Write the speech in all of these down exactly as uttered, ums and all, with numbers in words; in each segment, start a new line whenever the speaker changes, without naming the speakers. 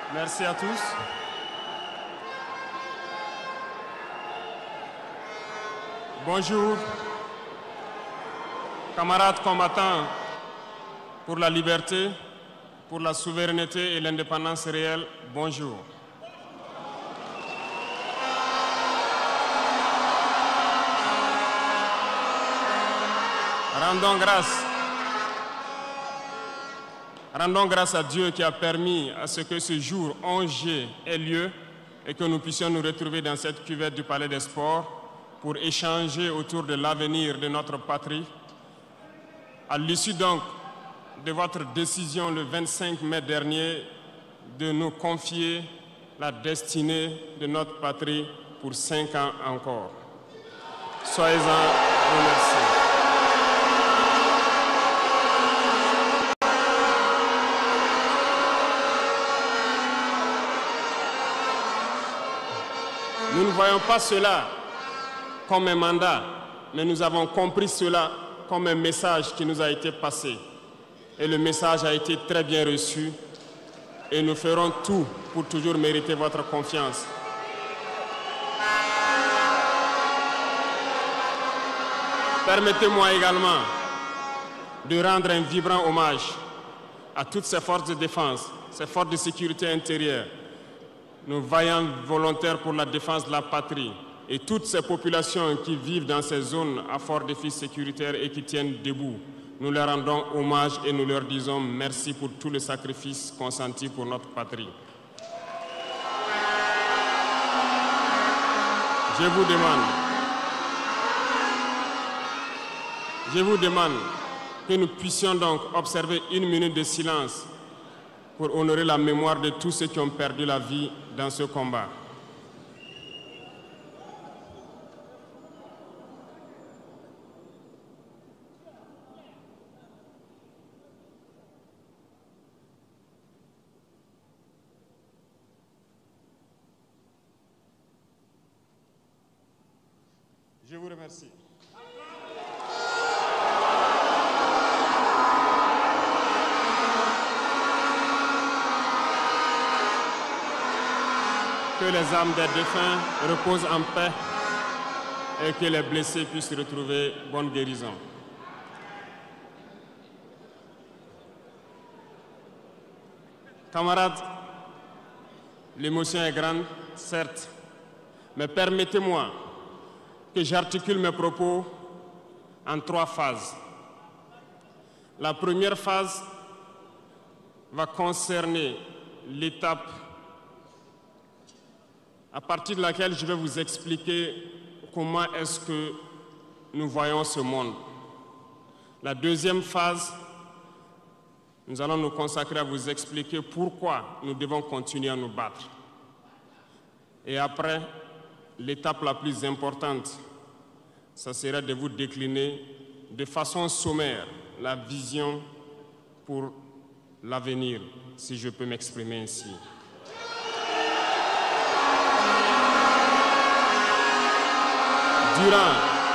Merci à tous. Bonjour, camarades combattants pour la liberté, pour la souveraineté et l'indépendance réelle, bonjour. Rendons grâce. Rendons grâce à Dieu qui a permis à ce que ce jour onze juillet ait lieu et que nous puissions nous retrouver dans cette cuvette du Palais des Sports pour échanger autour de l'avenir de notre patrie. À l'issue donc de votre décision le vingt-cinq mai dernier de nous confier la destinée de notre patrie pour cinq ans encore. Soyez-en remerciés. Nous ne voyons pas cela comme un mandat, mais nous avons compris cela comme un message qui nous a été passé. Et le message a été très bien reçu et nous ferons tout pour toujours mériter votre confiance. Permettez-moi également de rendre un vibrant hommage à toutes ces forces de défense, ces forces de sécurité intérieure, nos vaillants volontaires pour la défense de la patrie et toutes ces populations qui vivent dans ces zones à fort défi sécuritaire et qui tiennent debout. Nous leur rendons hommage et nous leur disons merci pour tous les sacrifices consentis pour notre patrie. Je vous demande, je vous demande que nous puissions donc observer une minute de silence pour honorer la mémoire de tous ceux qui ont perdu la vie dans ce combat. Je vous remercie. Que les âmes des défunts reposent en paix et que les blessés puissent retrouver bonne guérison. Camarades, l'émotion est grande, certes, mais permettez-moi que j'articule mes propos en trois phases. La première phase va concerner l'étape à partir de laquelle je vais vous expliquer comment est-ce que nous voyons ce monde. La deuxième phase, nous allons nous consacrer à vous expliquer pourquoi nous devons continuer à nous battre. Et après, l'étape la plus importante, ça serait de vous décliner de façon sommaire la vision pour l'avenir, si je peux m'exprimer ainsi. Durant,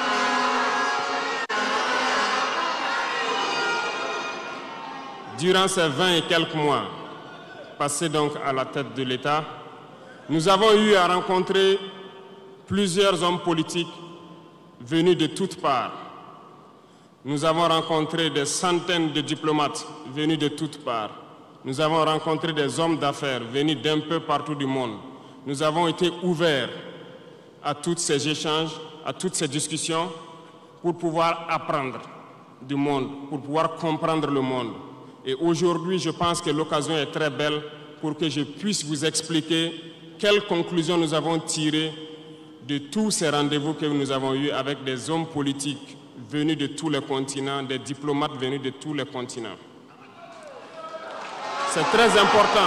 durant ces vingt et quelques mois passés donc à la tête de l'État, nous avons eu à rencontrer plusieurs hommes politiques venus de toutes parts. Nous avons rencontré des centaines de diplomates venus de toutes parts. Nous avons rencontré des hommes d'affaires venus d'un peu partout du monde. Nous avons été ouverts à tous ces échanges, à toutes ces discussions pour pouvoir apprendre du monde, pour pouvoir comprendre le monde. Et aujourd'hui, je pense que l'occasion est très belle pour que je puisse vous expliquer quelles conclusions nous avons tirées de tous ces rendez-vous que nous avons eus avec des hommes politiques venus de tous les continents, des diplomates venus de tous les continents. C'est très important.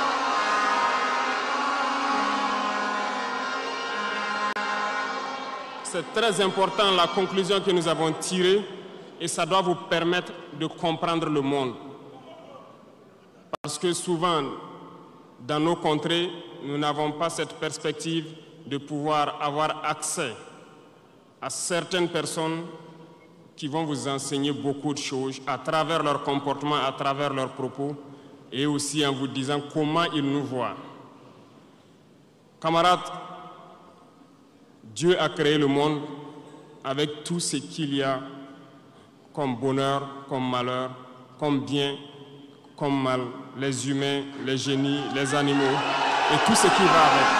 C'est très important la conclusion que nous avons tirée et ça doit vous permettre de comprendre le monde. Parce que souvent, dans nos contrées, nous n'avons pas cette perspective de pouvoir avoir accès à certaines personnes qui vont vous enseigner beaucoup de choses à travers leur comportement, à travers leurs propos. et aussi en vous disant comment ils nous voient. Camarades, Dieu a créé le monde avec tout ce qu'il y a comme bonheur, comme malheur, comme bien, comme mal, les humains, les génies, les animaux et tout ce qui va avec.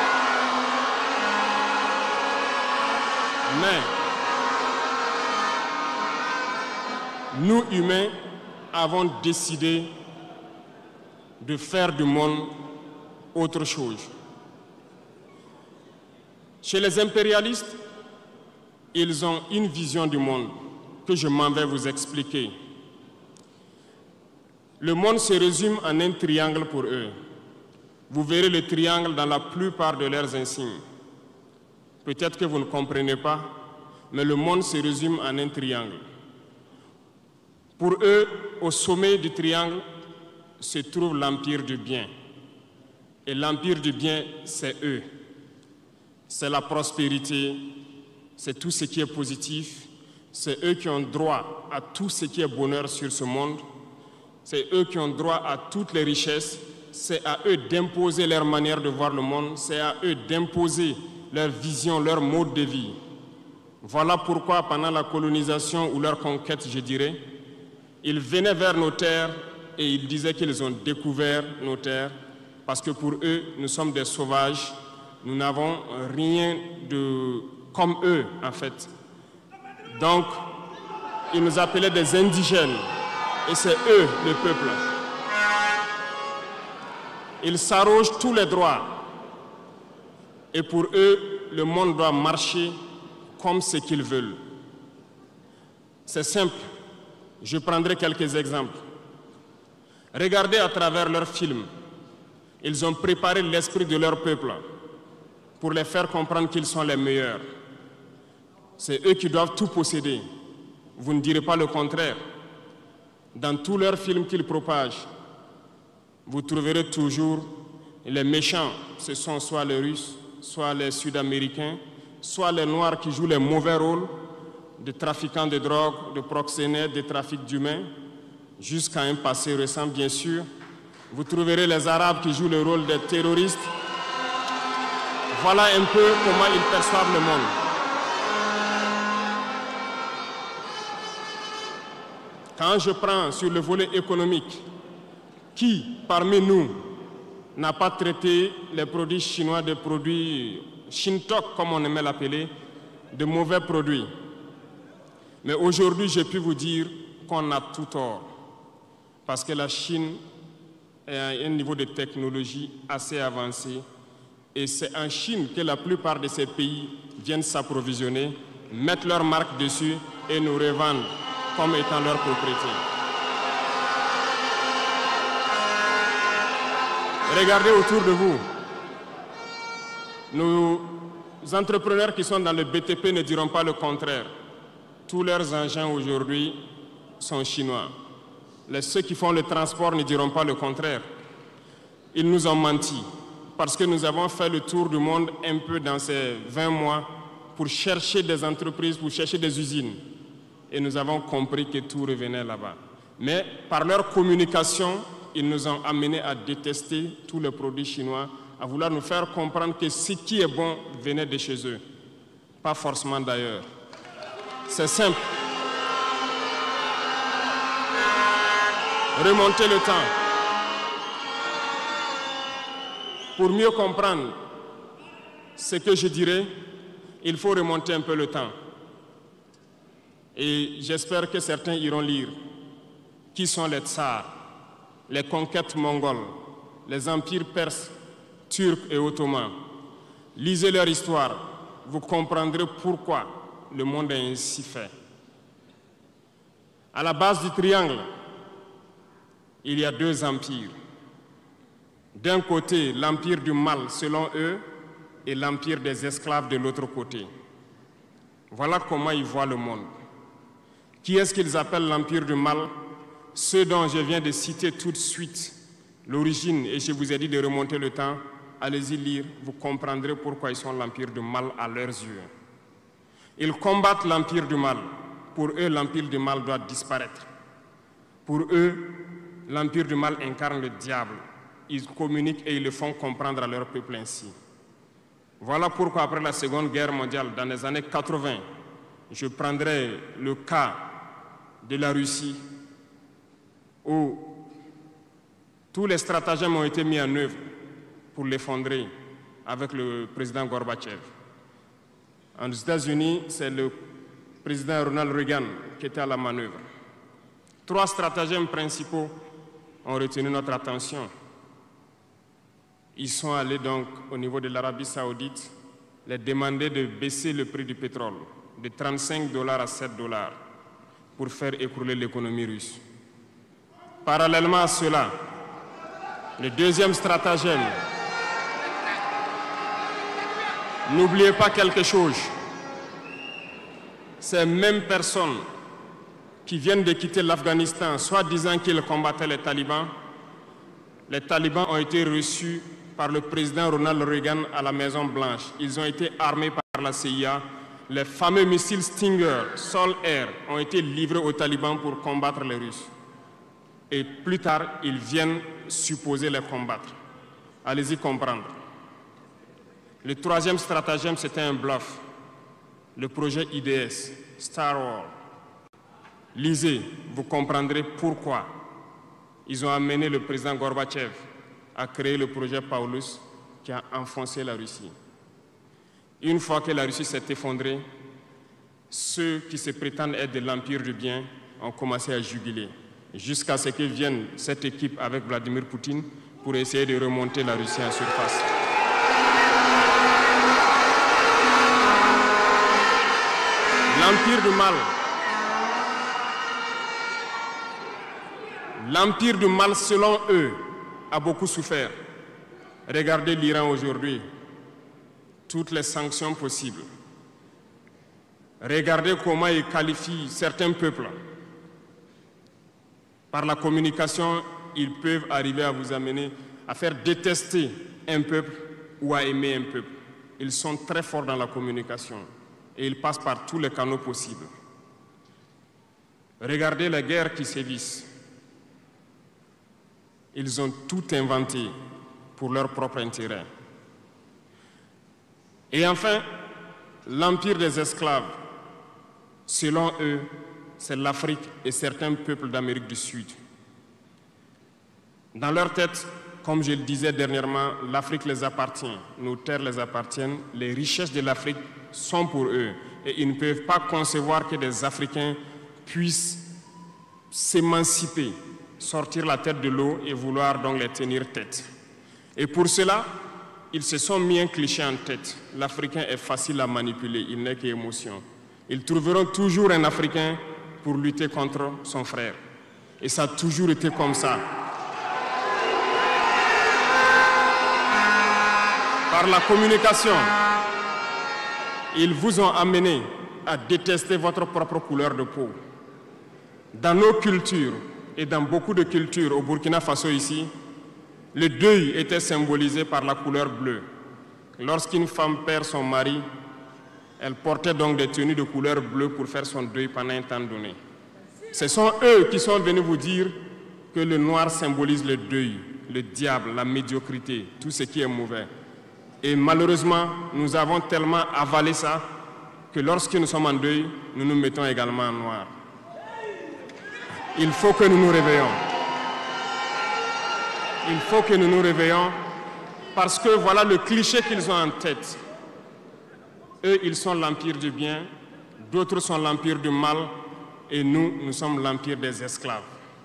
Mais nous, humains, avons décidé de faire du monde autre chose. Chez les impérialistes, ils ont une vision du monde que je m'en vais vous expliquer. Le monde se résume en un triangle pour eux. Vous verrez le triangle dans la plupart de leurs insignes. Peut-être que vous ne comprenez pas, mais le monde se résume en un triangle. Pour eux, au sommet du triangle, se trouve l'empire du bien. Et l'empire du bien, c'est eux. C'est la prospérité, c'est tout ce qui est positif. C'est eux qui ont droit à tout ce qui est bonheur sur ce monde. C'est eux qui ont droit à toutes les richesses. C'est à eux d'imposer leur manière de voir le monde. C'est à eux d'imposer leur vision, leur mode de vie. Voilà pourquoi, pendant la colonisation ou leur conquête, je dirais, ils venaient vers nos terres et ils disaient qu'ils ont découvert nos terres parce que pour eux, nous sommes des sauvages. Nous n'avons rien de comme eux, en fait. Donc, ils nous appelaient des indigènes. Et c'est eux, le peuple. Ils s'arrogent tous les droits. Et pour eux, le monde doit marcher comme ce qu'ils veulent. C'est simple. Je prendrai quelques exemples. Regardez à travers leurs films. Ils ont préparé l'esprit de leur peuple pour les faire comprendre qu'ils sont les meilleurs. C'est eux qui doivent tout posséder. Vous ne direz pas le contraire. Dans tous leurs films qu'ils propagent, vous trouverez toujours les méchants. Ce sont soit les Russes, soit les Sud-Américains, soit les Noirs qui jouent les mauvais rôles de trafiquants de drogue, de proxénètes, de trafic d'humains, jusqu'à un passé récent, bien sûr. Vous trouverez les Arabes qui jouent le rôle des terroristes. Voilà un peu comment ils perçoivent le monde. Quand je prends sur le volet économique, qui parmi nous n'a pas traité les produits chinois des produits Shintok, comme on aimait l'appeler, de mauvais produits? Mais aujourd'hui, j'ai pu vous dire qu'on a tout tort, parce que la Chine est à un niveau de technologie assez avancé, et c'est en Chine que la plupart de ces pays viennent s'approvisionner, mettent leur marque dessus et nous revendent comme étant leur propriété. Regardez autour de vous. Nos entrepreneurs qui sont dans le B T P ne diront pas le contraire. Tous leurs engins aujourd'hui sont chinois. Les, ceux qui font le transport ne diront pas le contraire. Ils nous ont menti parce que nous avons fait le tour du monde un peu dans ces vingt mois pour chercher des entreprises, pour chercher des usines. Et nous avons compris que tout revenait là-bas. Mais par leur communication, ils nous ont amenés à détester tous les produits chinois, à vouloir nous faire comprendre que ce qui est bon venait de chez eux, pas forcément d'ailleurs. C'est simple. Remonter le temps. Pour mieux comprendre ce que je dirais, il faut remonter un peu le temps. Et j'espère que certains iront lire qui sont les tsars, les conquêtes mongoles, les empires perses, turcs et ottomans. Lisez leur histoire, vous comprendrez pourquoi le monde est ainsi fait. À la base du triangle, il y a deux empires. D'un côté, l'empire du mal, selon eux, et l'empire des esclaves de l'autre côté. Voilà comment ils voient le monde. Qui est-ce qu'ils appellent l'empire du mal? Ceux dont je viens de citer tout de suite l'origine, et je vous ai dit de remonter le temps, allez-y lire, vous comprendrez pourquoi ils sont l'empire du mal à leurs yeux. Ils combattent l'empire du mal. Pour eux, l'empire du mal doit disparaître. Pour eux, l'empire du mal incarne le diable. Ils communiquent et ils le font comprendre à leur peuple ainsi. Voilà pourquoi après la Seconde Guerre mondiale, dans les années quatre-vingt, je prendrai le cas de la Russie où tous les stratagèmes ont été mis en œuvre pour l'effondrer avec le président Gorbatchev. En États-Unis, c'est le président Ronald Reagan qui était à la manœuvre. Trois stratagèmes principaux ont retenu notre attention. Ils sont allés donc au niveau de l'Arabie Saoudite les demander de baisser le prix du pétrole de trente-cinq dollars à sept dollars pour faire écrouler l'économie russe. Parallèlement à cela, le deuxième stratagème, n'oubliez pas quelque chose, ces mêmes personnes qui viennent de quitter l'Afghanistan, soit disant qu'ils combattaient les talibans, les talibans ont été reçus par le président Ronald Reagan à la Maison-Blanche. Ils ont été armés par la C I A. Les fameux missiles Stinger, Sol-Air, ont été livrés aux talibans pour combattre les Russes. Et plus tard, ils viennent supposer les combattre. Allez-y comprendre. Le troisième stratagème, c'était un bluff. Le projet I D S, Star Wars. Lisez, vous comprendrez pourquoi ils ont amené le président Gorbatchev à créer le projet Paulus qui a enfoncé la Russie. Une fois que la Russie s'est effondrée, ceux qui se prétendent être de l'empire du bien ont commencé à juguler, jusqu'à ce que vienne cette équipe avec Vladimir Poutine pour essayer de remonter la Russie en surface. L'empire du mal, l'empire du mal, selon eux, a beaucoup souffert. Regardez l'Iran aujourd'hui, toutes les sanctions possibles. Regardez comment ils qualifient certains peuples. Par la communication, ils peuvent arriver à vous amener à faire détester un peuple ou à aimer un peuple. Ils sont très forts dans la communication et ils passent par tous les canaux possibles. Regardez les guerres qui sévissent. Ils ont tout inventé pour leur propre intérêt. Et enfin, l'empire des esclaves, selon eux, c'est l'Afrique et certains peuples d'Amérique du Sud. Dans leur tête, comme je le disais dernièrement, l'Afrique les appartient, nos terres les appartiennent, les richesses de l'Afrique sont pour eux. Et ils ne peuvent pas concevoir que des Africains puissent s'émanciper, sortir la tête de l'eau et vouloir donc les tenir tête. Et pour cela, ils se sont mis un cliché en tête. L'Africain est facile à manipuler, il n'est qu'émotion. Ils trouveront toujours un Africain pour lutter contre son frère. Et ça a toujours été comme ça. Par la communication, ils vous ont amené à détester votre propre couleur de peau. Dans nos cultures, et dans beaucoup de cultures, au Burkina Faso ici, le deuil était symbolisé par la couleur bleue. Lorsqu'une femme perd son mari, elle portait donc des tenues de couleur bleue pour faire son deuil pendant un temps donné. Ce sont eux qui sont venus vous dire que le noir symbolise le deuil, le diable, la médiocrité, tout ce qui est mauvais. Et malheureusement, nous avons tellement avalé ça que lorsque nous sommes en deuil, nous nous mettons également en noir. Il faut que nous nous réveillons. Il faut que nous nous réveillons parce que voilà le cliché qu'ils ont en tête. Eux, ils sont l'empire du bien, d'autres sont l'empire du mal et nous, nous sommes l'empire des esclaves.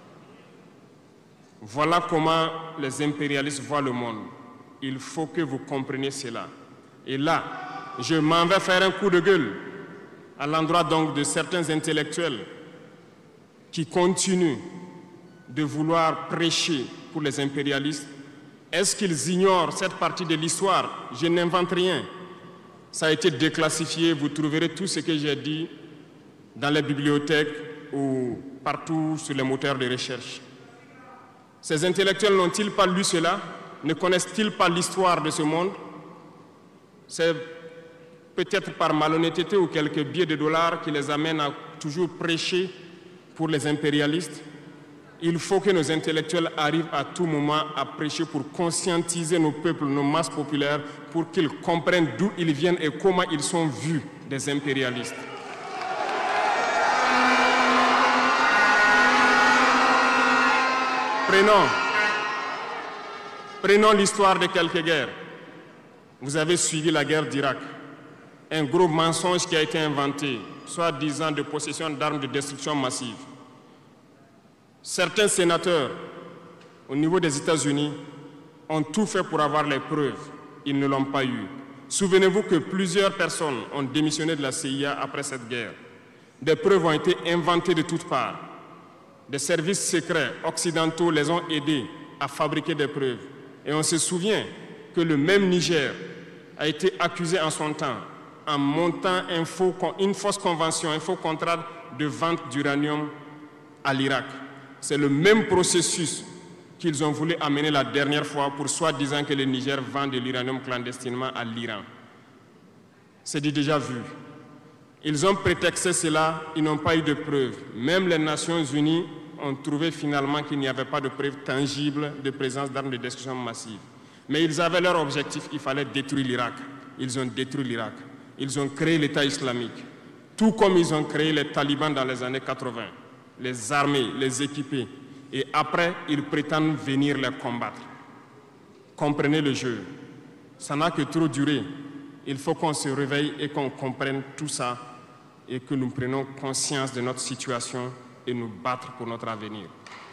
Voilà comment les impérialistes voient le monde. Il faut que vous compreniez cela. Et là, je m'en vais faire un coup de gueule à l'endroit donc de certains intellectuels qui continuent de vouloir prêcher pour les impérialistes. Est-ce qu'ils ignorent cette partie de l'histoire? Je n'invente rien. Ça a été déclassifié, vous trouverez tout ce que j'ai dit dans les bibliothèques ou partout sur les moteurs de recherche. Ces intellectuels n'ont-ils pas lu cela? Ne connaissent-ils pas l'histoire de ce monde? C'est peut-être par malhonnêteté ou quelques billets de dollars qui les amènent à toujours prêcher pour les impérialistes. Il faut que nos intellectuels arrivent à tout moment à prêcher pour conscientiser nos peuples, nos masses populaires, pour qu'ils comprennent d'où ils viennent et comment ils sont vus des impérialistes. Prenons, prenons l'histoire de quelques guerres. Vous avez suivi la guerre d'Irak. Un gros mensonge qui a été inventé, soi-disant de possession d'armes de destruction massive. Certains sénateurs, au niveau des États-Unis, ont tout fait pour avoir les preuves. Ils ne l'ont pas eu. Souvenez-vous que plusieurs personnes ont démissionné de la C I A après cette guerre. Des preuves ont été inventées de toutes parts. Des services secrets occidentaux les ont aidés à fabriquer des preuves. Et on se souvient que le même Niger a été accusé en son temps en montant un faux, une fausse convention, un faux contrat de vente d'uranium à l'Irak. C'est le même processus qu'ils ont voulu amener la dernière fois pour soi-disant que le Niger vend de l'uranium clandestinement à l'Iran. C'est déjà vu. Ils ont prétexté cela, ils n'ont pas eu de preuves. Même les Nations Unies ont trouvé finalement qu'il n'y avait pas de preuves tangibles de présence d'armes de destruction massive. Mais ils avaient leur objectif, il fallait détruire l'Irak. Ils ont détruit l'Irak. Ils ont créé l'État islamique. Tout comme ils ont créé les talibans dans les années quatre-vingt. Les armées, les équiper. Et après, ils prétendent venir les combattre. Comprenez le jeu. Ça n'a que trop duré. Il faut qu'on se réveille et qu'on comprenne tout ça et que nous prenions conscience de notre situation et nous battre pour notre avenir.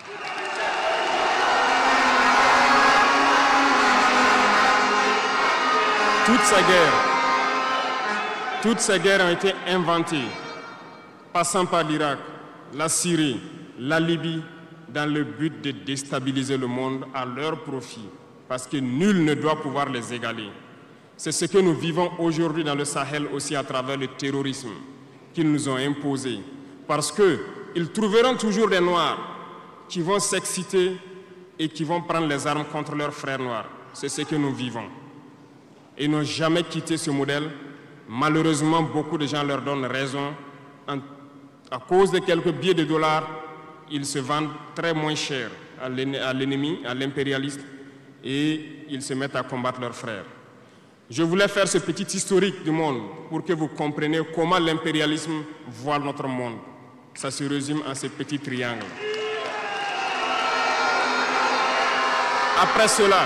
Toutes ces guerres, toutes ces guerres ont été inventées, passant par l'Irak, la Syrie, la Libye, dans le but de déstabiliser le monde à leur profit, parce que nul ne doit pouvoir les égaler. C'est ce que nous vivons aujourd'hui dans le Sahel aussi à travers le terrorisme qu'ils nous ont imposé, parce qu'ils trouveront toujours des Noirs qui vont s'exciter et qui vont prendre les armes contre leurs frères noirs. C'est ce que nous vivons. Et ils n'ont jamais quitté ce modèle. Malheureusement, beaucoup de gens leur donnent raison. À cause de quelques billets de dollars, ils se vendent très moins cher à l'ennemi, à l'impérialiste, et ils se mettent à combattre leurs frères. Je voulais faire ce petit historique du monde pour que vous compreniez comment l'impérialisme voit notre monde. Ça se résume en ces petits triangles. Après cela,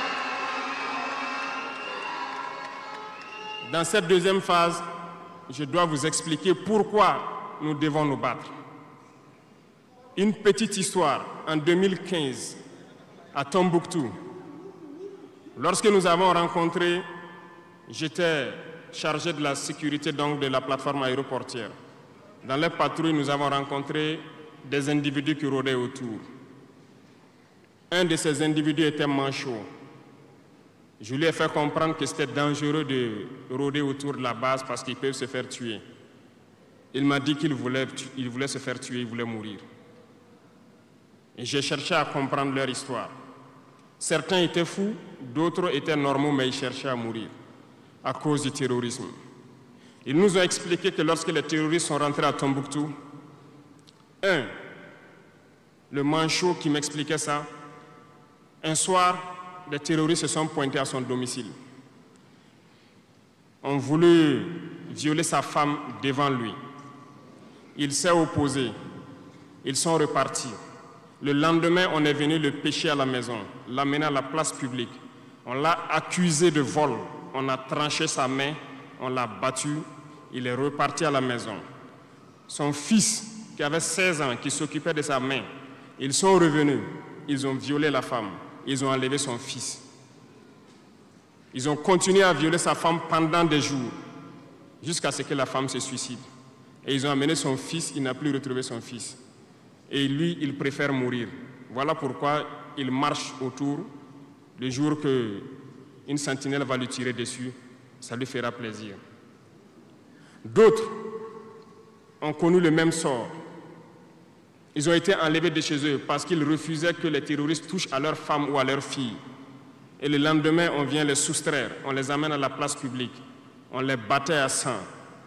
dans cette deuxième phase, je dois vous expliquer pourquoi nous devons nous battre. Une petite histoire, en deux mille quinze, à Tombouctou, lorsque nous avons rencontré, j'étais chargé de la sécurité donc, de la plateforme aéroportière. Dans les patrouilles, nous avons rencontré des individus qui rôdaient autour. Un de ces individus était manchot. Je lui ai fait comprendre que c'était dangereux de rôder autour de la base parce qu'ils peuvent se faire tuer. Il m'a dit qu'il voulait, il voulait se faire tuer, il voulait mourir. Et j'ai cherché à comprendre leur histoire. Certains étaient fous, d'autres étaient normaux, mais ils cherchaient à mourir à cause du terrorisme. Ils nous ont expliqué que lorsque les terroristes sont rentrés à Tombouctou, un, le manchot qui m'expliquait ça, un soir, les terroristes se sont pointés à son domicile. On voulait violer sa femme devant lui. Il s'est opposé. Ils sont repartis. Le lendemain, on est venu le pêcher à la maison, l'amener à la place publique. On l'a accusé de vol. On a tranché sa main, on l'a battu. Il est reparti à la maison. Son fils, qui avait seize ans, qui s'occupait de sa main, ils sont revenus. Ils ont violé la femme. Ils ont enlevé son fils. Ils ont continué à violer sa femme pendant des jours, jusqu'à ce que la femme se suicide. Et ils ont amené son fils, il n'a plus retrouvé son fils. Et lui, il préfère mourir. Voilà pourquoi il marche autour. Le jour qu'une sentinelle va lui tirer dessus, ça lui fera plaisir. D'autres ont connu le même sort. Ils ont été enlevés de chez eux parce qu'ils refusaient que les terroristes touchent à leurs femmes ou à leurs filles. Et le lendemain, on vient les soustraire, on les amène à la place publique, on les battait à sang.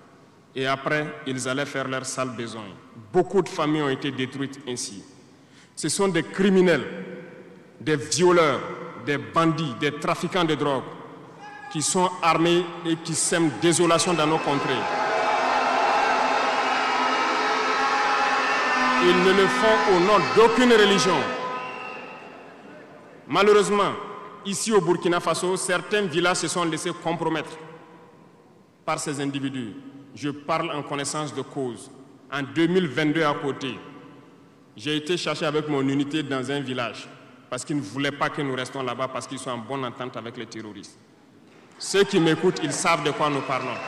Et après, ils allaient faire leur sale besoin. Beaucoup de familles ont été détruites ainsi. Ce sont des criminels, des violeurs, des bandits, des trafiquants de drogue qui sont armés et qui sèment désolation dans nos contrées. Ils ne le font au nom d'aucune religion. Malheureusement, ici au Burkina Faso, certains villages se sont laissés compromettre par ces individus. Je parle en connaissance de cause. En deux mille vingt-deux à côté, j'ai été chercher avec mon unité dans un village parce qu'ils ne voulaient pas que nous restions là-bas parce qu'ils sont en bonne entente avec les terroristes. Ceux qui m'écoutent, ils savent de quoi nous parlons.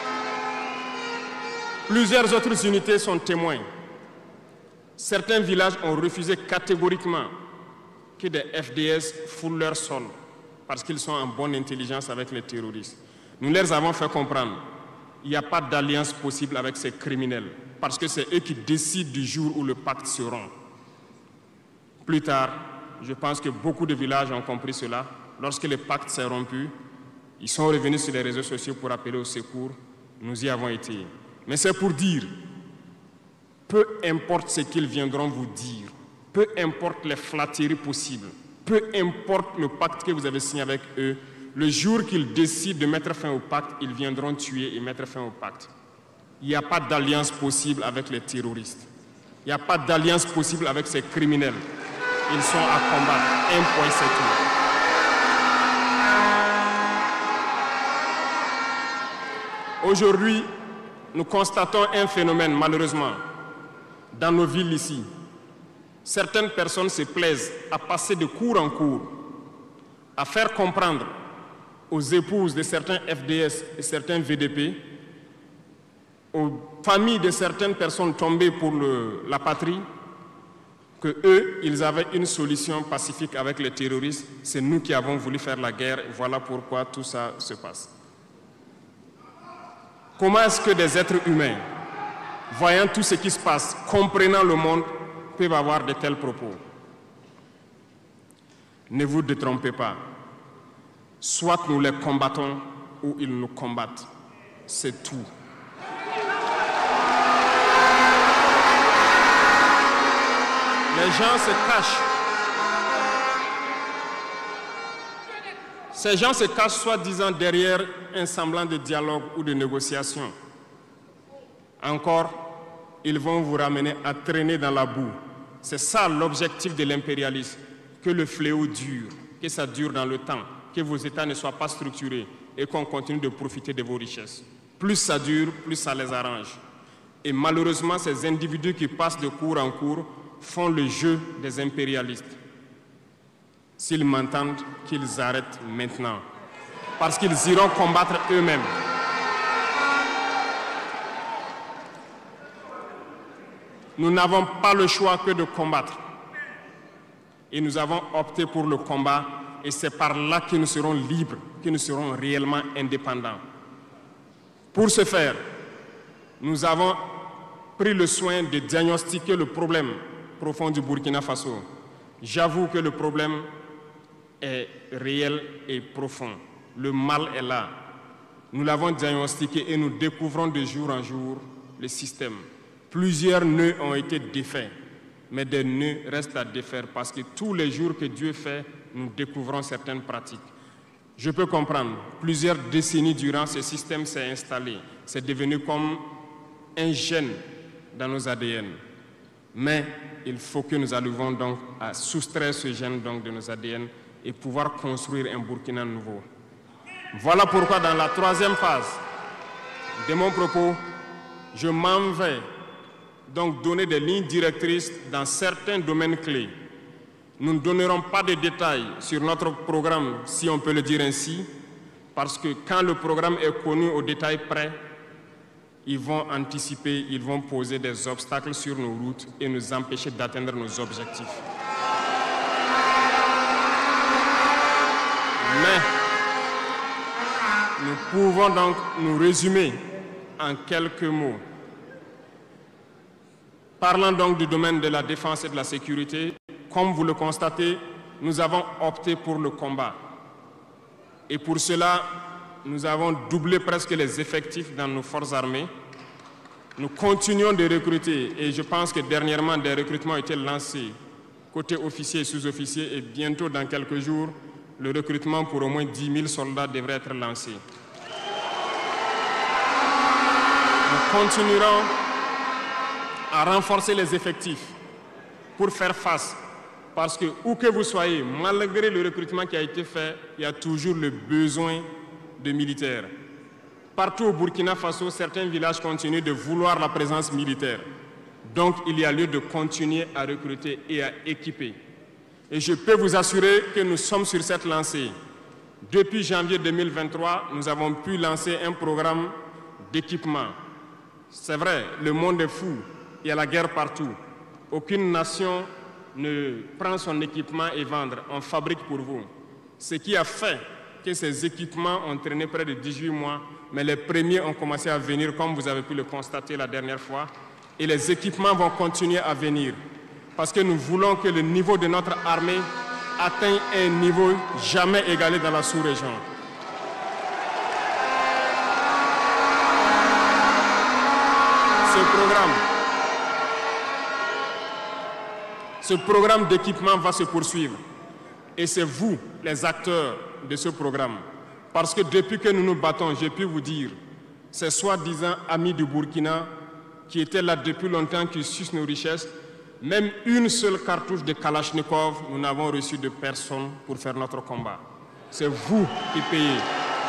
Plusieurs autres unités sont témoins. Certains villages ont refusé catégoriquement que des F D S foulent leur sol parce qu'ils sont en bonne intelligence avec les terroristes. Nous leur avons fait comprendre qu'il n'y a pas d'alliance possible avec ces criminels parce que c'est eux qui décident du jour où le pacte se rompt. Plus tard, je pense que beaucoup de villages ont compris cela. Lorsque le pacte s'est rompu, ils sont revenus sur les réseaux sociaux pour appeler au secours. Nous y avons été. Mais c'est pour dire, peu importe ce qu'ils viendront vous dire, peu importe les flatteries possibles, peu importe le pacte que vous avez signé avec eux, le jour qu'ils décident de mettre fin au pacte, ils viendront tuer et mettre fin au pacte. Il n'y a pas d'alliance possible avec les terroristes. Il n'y a pas d'alliance possible avec ces criminels. Ils sont à combattre. Un point, c'est tout. Aujourd'hui, nous constatons un phénomène, malheureusement, dans nos villes ici. Certaines personnes se plaisent à passer de cour en cour, à faire comprendre aux épouses de certains F D S et certains V D P, aux familles de certaines personnes tombées pour le, la patrie, que eux, ils avaient une solution pacifique avec les terroristes. C'est nous qui avons voulu faire la guerre. Et voilà pourquoi tout ça se passe. Comment est-ce que des êtres humains, voyant tout ce qui se passe, comprenant le monde, peuvent avoir de tels propos? Ne vous détrompez pas. Soit nous les combattons ou ils nous combattent. C'est tout. Les gens se cachent. Ces gens se cachent soi-disant derrière un semblant de dialogue ou de négociation. Encore, ils vont vous ramener à traîner dans la boue. C'est ça l'objectif de l'impérialisme, que le fléau dure, que ça dure dans le temps, que vos États ne soient pas structurés et qu'on continue de profiter de vos richesses. Plus ça dure, plus ça les arrange. Et malheureusement, ces individus qui passent de cour en cour font le jeu des impérialistes. S'ils m'entendent, qu'ils arrêtent maintenant, parce qu'ils iront combattre eux-mêmes. Nous n'avons pas le choix que de combattre. Et nous avons opté pour le combat, et c'est par là que nous serons libres, que nous serons réellement indépendants. Pour ce faire, nous avons pris le soin de diagnostiquer le problème profond du Burkina Faso. J'avoue que le problème est réel et profond. Le mal est là. Nous l'avons diagnostiqué et nous découvrons de jour en jour le système. Plusieurs nœuds ont été défaits, mais des nœuds restent à défaire parce que tous les jours que Dieu fait, nous découvrons certaines pratiques. Je peux comprendre, plusieurs décennies durant, ce système s'est installé. C'est devenu comme un gène dans nos A D N. Mais il faut que nous arrivions donc à soustraire ce gène donc de nos A D N et pouvoir construire un Burkina nouveau. Voilà pourquoi dans la troisième phase de mon propos, je m'en vais donc donner des lignes directrices dans certains domaines clés. Nous ne donnerons pas de détails sur notre programme, si on peut le dire ainsi, parce que quand le programme est connu au détail près, ils vont anticiper, ils vont poser des obstacles sur nos routes et nous empêcher d'atteindre nos objectifs. Mais nous pouvons donc nous résumer en quelques mots. Parlant donc du domaine de la défense et de la sécurité, comme vous le constatez, nous avons opté pour le combat. Et pour cela, nous avons doublé presque les effectifs dans nos forces armées. Nous continuons de recruter et je pense que dernièrement des recrutements ont été lancés côté officiers et sous-officiers, et bientôt, dans quelques jours, le recrutement pour au moins dix mille soldats devrait être lancé. Nous continuerons à renforcer les effectifs pour faire face, parce que où que vous soyez, malgré le recrutement qui a été fait, il y a toujours le besoin de militaires. Partout au Burkina Faso, certains villages continuent de vouloir la présence militaire. Donc, il y a lieu de continuer à recruter et à équiper. Et je peux vous assurer que nous sommes sur cette lancée. Depuis janvier deux mille vingt-trois, nous avons pu lancer un programme d'équipement. C'est vrai, le monde est fou, il y a la guerre partout. Aucune nation ne prend son équipement et vend, on fabrique pour vous. Ce qui a fait que ces équipements ont traîné près de dix-huit mois, mais les premiers ont commencé à venir, comme vous avez pu le constater la dernière fois, et les équipements vont continuer à venir, parce que nous voulons que le niveau de notre armée atteigne un niveau jamais égalé dans la sous-région. Ce programme, ce programme d'équipement va se poursuivre, et c'est vous, les acteurs de ce programme. Parce que depuis que nous nous battons, j'ai pu vous dire, ces soi-disant amis du Burkina qui étaient là depuis longtemps, qui sucent nos richesses, même une seule cartouche de Kalachnikov, nous n'avons reçu de personne pour faire notre combat. C'est vous qui payez.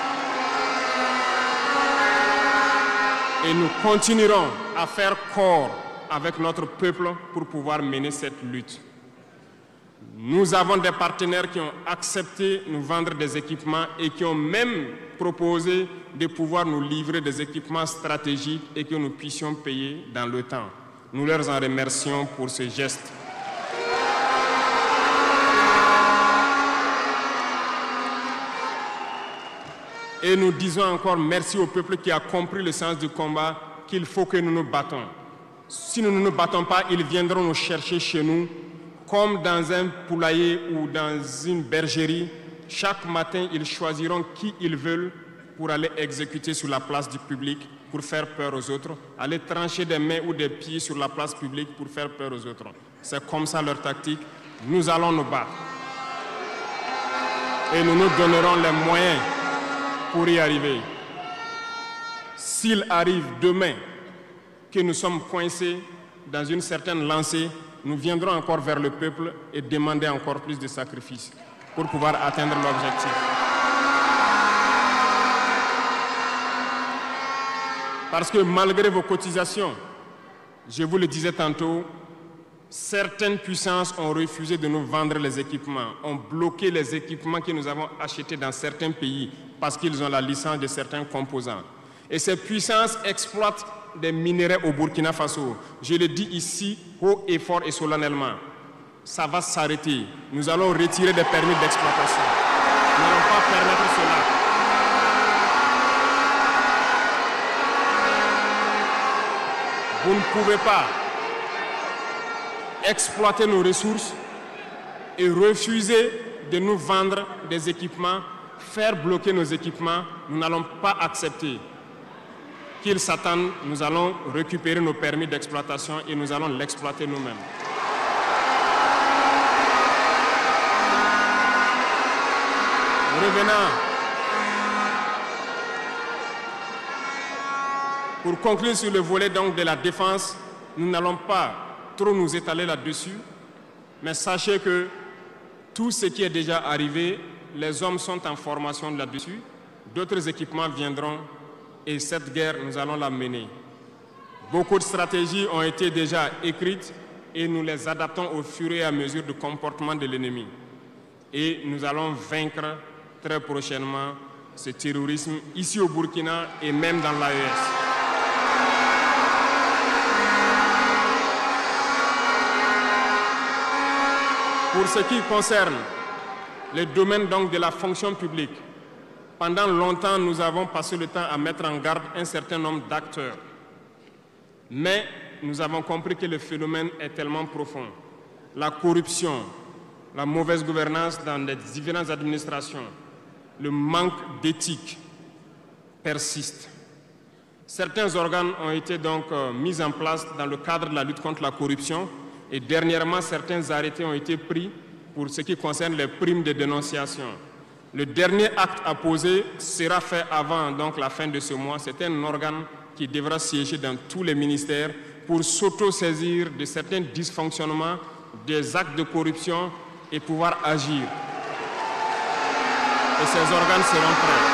Et nous continuerons à faire corps avec notre peuple pour pouvoir mener cette lutte. Nous avons des partenaires qui ont accepté de nous vendre des équipements et qui ont même proposé de pouvoir nous livrer des équipements stratégiques et que nous puissions payer dans le temps. Nous leur en remercions pour ce geste. Et nous disons encore merci au peuple qui a compris le sens du combat, qu'il faut que nous nous battons. Si nous ne nous battons pas, ils viendront nous chercher chez nous, comme dans un poulailler ou dans une bergerie. Chaque matin, ils choisiront qui ils veulent pour aller exécuter sur la place du public, pour faire peur aux autres, aller trancher des mains ou des pieds sur la place publique pour faire peur aux autres. C'est comme ça leur tactique. Nous allons nous battre. Et nous nous donnerons les moyens pour y arriver. S'il arrive demain que nous sommes coincés dans une certaine lancée, nous viendrons encore vers le peuple et demander encore plus de sacrifices pour pouvoir atteindre l'objectif. Parce que malgré vos cotisations, je vous le disais tantôt, certaines puissances ont refusé de nous vendre les équipements, ont bloqué les équipements que nous avons achetés dans certains pays parce qu'ils ont la licence de certains composants. Et ces puissances exploitent des minerais au Burkina Faso. Je le dis ici, haut et fort et solennellement. Ça va s'arrêter. Nous allons retirer des permis d'exploitation. Nous n'allons pas permettre cela. Vous ne pouvez pas exploiter nos ressources et refuser de nous vendre des équipements, faire bloquer nos équipements. Nous n'allons pas accepter. Qu'ils s'attendent, nous allons récupérer nos permis d'exploitation et nous allons l'exploiter nous-mêmes. Revenant, pour conclure sur le volet donc de la défense, nous n'allons pas trop nous étaler là-dessus, mais sachez que tout ce qui est déjà arrivé, les hommes sont en formation là-dessus, d'autres équipements viendront. Et cette guerre, nous allons la mener. Beaucoup de stratégies ont été déjà écrites et nous les adaptons au fur et à mesure du comportement de l'ennemi. Et nous allons vaincre très prochainement ce terrorisme ici au Burkina et même dans l'A E S. Pour ce qui concerne les domaines donc de la fonction publique, pendant longtemps, nous avons passé le temps à mettre en garde un certain nombre d'acteurs. Mais nous avons compris que le phénomène est tellement profond. La corruption, la mauvaise gouvernance dans les différentes administrations, le manque d'éthique persiste. Certains organes ont été donc euh, mis en place dans le cadre de la lutte contre la corruption, Et dernièrement, certains arrêtés ont été pris pour ce qui concerne les primes de dénonciation. Le dernier acte à poser sera fait avant donc, la fin de ce mois. C'est un organe qui devra siéger dans tous les ministères pour s'auto-saisir de certains dysfonctionnements, des actes de corruption et pouvoir agir. Et ces organes seront prêts.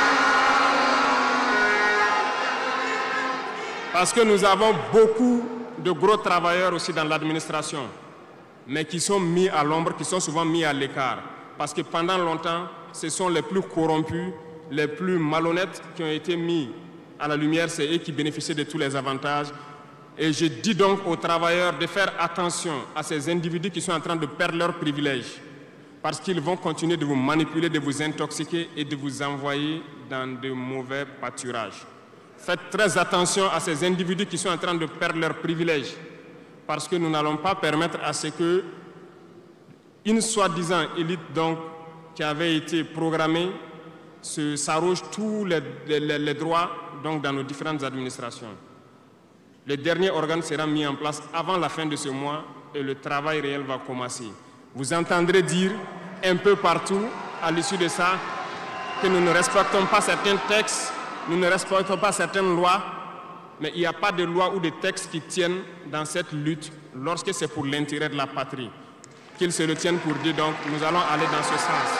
Parce que nous avons beaucoup de gros travailleurs aussi dans l'administration, mais qui sont mis à l'ombre, qui sont souvent mis à l'écart. Parce que pendant longtemps, ce sont les plus corrompus, les plus malhonnêtes qui ont été mis à la lumière, c'est eux qui bénéficient de tous les avantages. Et je dis donc aux travailleurs de faire attention à ces individus qui sont en train de perdre leurs privilèges, parce qu'ils vont continuer de vous manipuler, de vous intoxiquer et de vous envoyer dans de mauvais pâturages. Faites très attention à ces individus qui sont en train de perdre leurs privilèges, parce que nous n'allons pas permettre à ce que une soi-disant élite donc, qui avait été programmée se s'arroge tous les, les, les droits donc, dans nos différentes administrations. Le dernier organe sera mis en place avant la fin de ce mois et le travail réel va commencer. Vous entendrez dire un peu partout, à l'issue de ça, que nous ne respectons pas certains textes, nous ne respectons pas certaines lois, mais il n'y a pas de loi ou de textes qui tiennent dans cette lutte lorsque c'est pour l'intérêt de la patrie. Qu'ils se le tiennent pour dire, donc, nous allons aller dans ce sens.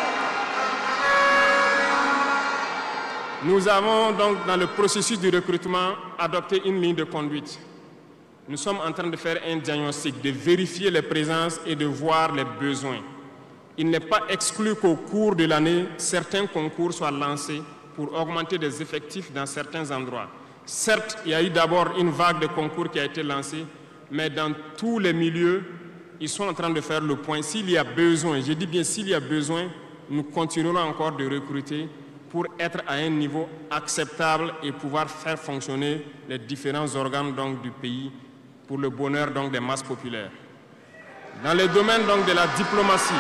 Nous avons donc, dans le processus du recrutement, adopté une ligne de conduite. Nous sommes en train de faire un diagnostic, de vérifier les présences et de voir les besoins. Il n'est pas exclu qu'au cours de l'année, certains concours soient lancés pour augmenter des effectifs dans certains endroits. Certes, il y a eu d'abord une vague de concours qui a été lancée, mais dans tous les milieux, ils sont en train de faire le point. S'il y a besoin, je dis bien s'il y a besoin, nous continuerons encore de recruter pour être à un niveau acceptable et pouvoir faire fonctionner les différents organes donc, du pays pour le bonheur donc, des masses populaires. Dans le domaine donc, de la diplomatie,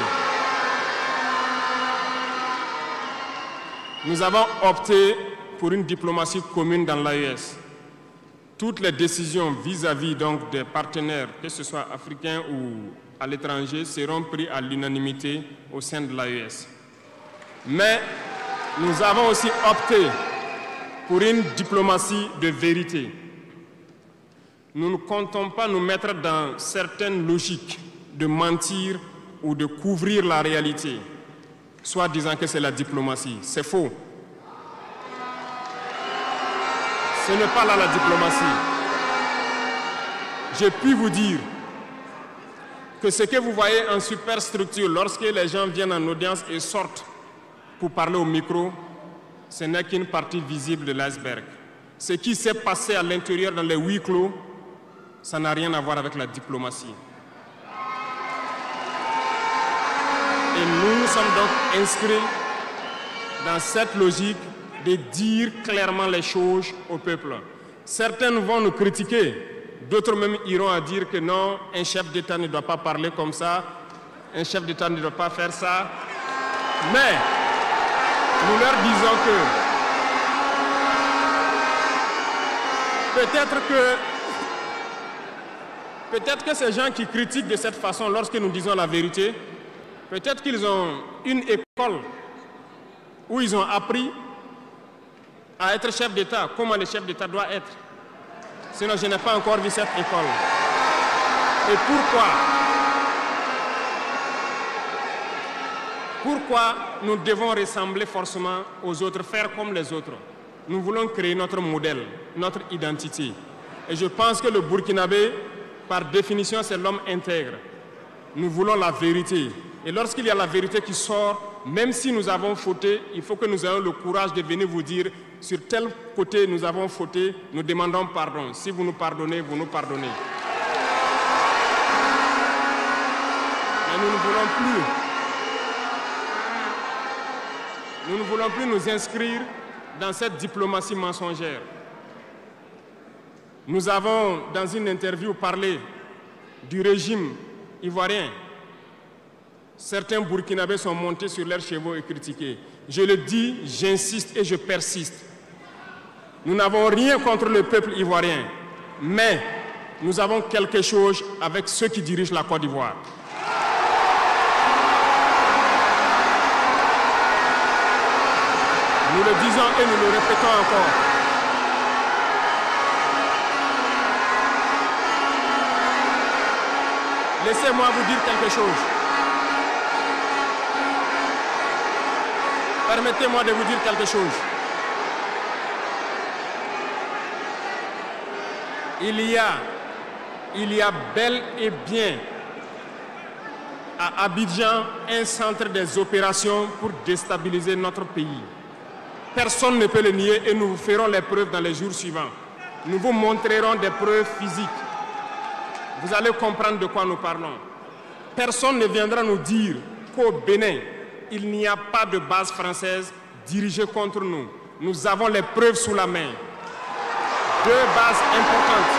nous avons opté pour une diplomatie commune dans l'A E S. Toutes les décisions vis-à-vis donc, des partenaires, que ce soit africains ou à l'étranger, seront prises à l'unanimité au sein de l'A E S. Mais nous avons aussi opté pour une diplomatie de vérité. Nous ne comptons pas nous mettre dans certaines logiques de mentir ou de couvrir la réalité, soit disant que c'est la diplomatie. C'est faux. Ce n'est pas là la diplomatie. Je puis vous dire que ce que vous voyez en superstructure, lorsque les gens viennent en audience et sortent pour parler au micro, ce n'est qu'une partie visible de l'iceberg. Ce qui s'est passé à l'intérieur dans les huis clos, ça n'a rien à voir avec la diplomatie. Et nous nous sommes donc inscrits dans cette logique de dire clairement les choses au peuple. Certains vont nous critiquer, d'autres même iront à dire que non, un chef d'État ne doit pas parler comme ça, un chef d'État ne doit pas faire ça. Mais nous leur disons que peut-être que peut-être que ces gens qui critiquent de cette façon lorsque nous disons la vérité, peut-être qu'ils ont une école où ils ont appris à être chef d'État, comment le chef d'État doit être. Sinon, je n'ai pas encore vu cette école. Et pourquoi Pourquoi nous devons ressembler forcément aux autres, faire comme les autres? Nous voulons créer notre modèle, notre identité. Et je pense que le Burkinabé, par définition, c'est l'homme intègre. Nous voulons la vérité. Et lorsqu'il y a la vérité qui sort, même si nous avons fauté, il faut que nous ayons le courage de venir vous dire, sur tel côté nous avons fauté, nous demandons pardon. Si vous nous pardonnez, vous nous pardonnez. Mais nous ne voulons plus. Nous ne voulons plus nous inscrire dans cette diplomatie mensongère. Nous avons, dans une interview, parlé du régime ivoirien. Certains Burkinabés sont montés sur leurs chevaux et critiqués. Je le dis, j'insiste et je persiste. Nous n'avons rien contre le peuple ivoirien, mais nous avons quelque chose avec ceux qui dirigent la Côte d'Ivoire. Nous le disons et nous le répétons encore. Laissez-moi vous dire quelque chose. Permettez-moi de vous dire quelque chose. Il y a, il y a bel et bien à Abidjan un centre des opérations pour déstabiliser notre pays. Personne ne peut le nier et nous vous ferons les preuves dans les jours suivants. Nous vous montrerons des preuves physiques. Vous allez comprendre de quoi nous parlons. Personne ne viendra nous dire qu'au Bénin, il n'y a pas de base française dirigée contre nous. Nous avons les preuves sous la main. Deux bases importantes.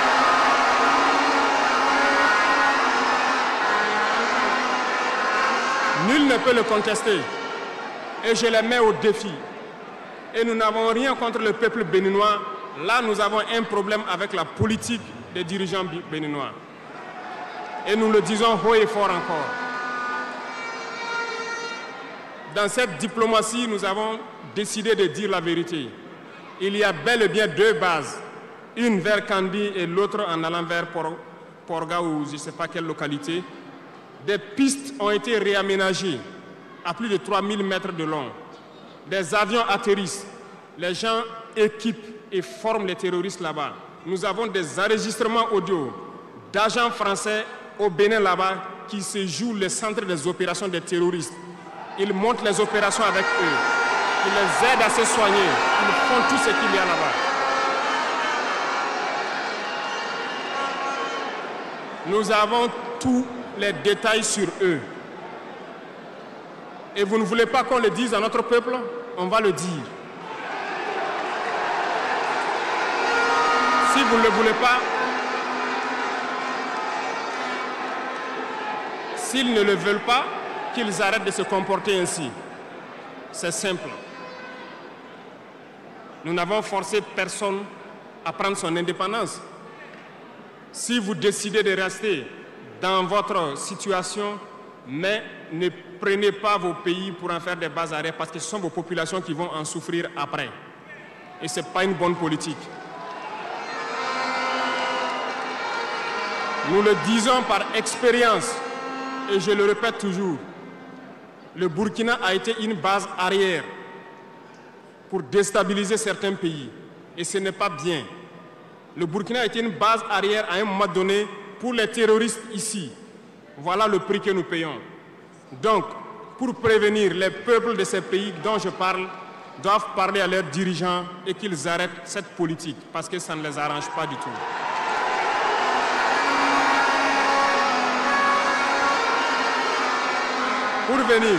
Nul ne peut le contester. Et je les mets au défi. Et nous n'avons rien contre le peuple béninois. Là, nous avons un problème avec la politique des dirigeants béninois. Et nous le disons haut et fort encore. Dans cette diplomatie, nous avons décidé de dire la vérité. Il y a bel et bien deux bases, une vers Kandi et l'autre en allant vers Porga ou je ne sais pas quelle localité. Des pistes ont été réaménagées à plus de trois mille mètres de long. Des avions atterrissent, les gens équipent et forment les terroristes là-bas. Nous avons des enregistrements audio d'agents français au Bénin là-bas qui se jouent le centre des opérations des terroristes. Ils montent les opérations avec eux. Ils les aident à se soigner. Ils font tout ce qu'il y a là-bas. Nous avons tous les détails sur eux. Et vous ne voulez pas qu'on le dise à notre peuple? On va le dire. Si vous ne le voulez pas, s'ils ne le veulent pas, qu'ils arrêtent de se comporter ainsi. C'est simple. Nous n'avons forcé personne à prendre son indépendance. Si vous décidez de rester dans votre situation, mais ne prenez pas vos pays pour en faire des bas arrêts parce que ce sont vos populations qui vont en souffrir après. Et ce n'est pas une bonne politique. Nous le disons par expérience, et je le répète toujours, le Burkina a été une base arrière pour déstabiliser certains pays. Et ce n'est pas bien. Le Burkina a été une base arrière à un moment donné pour les terroristes ici. Voilà le prix que nous payons. Donc, pour prévenir les peuples de ces pays dont je parle, doivent parler à leurs dirigeants et qu'ils arrêtent cette politique parce que ça ne les arrange pas du tout. Pour venir,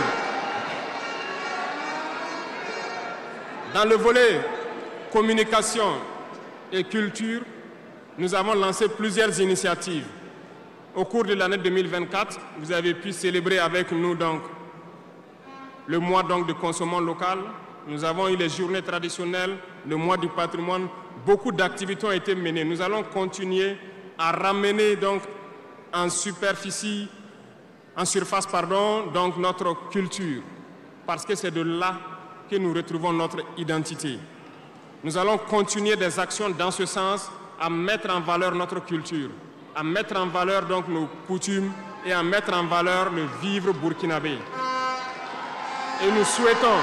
dans le volet communication et culture, nous avons lancé plusieurs initiatives. Au cours de l'année deux mille vingt-quatre, vous avez pu célébrer avec nous donc, le mois donc, de consommation locale. Nous avons eu les journées traditionnelles, le mois du patrimoine. Beaucoup d'activités ont été menées. Nous allons continuer à ramener donc, en superficie, en surface, pardon, donc notre culture, parce que c'est de là que nous retrouvons notre identité. Nous allons continuer des actions dans ce sens, à mettre en valeur notre culture, à mettre en valeur donc nos coutumes et à mettre en valeur le vivre burkinabé. Et nous souhaitons,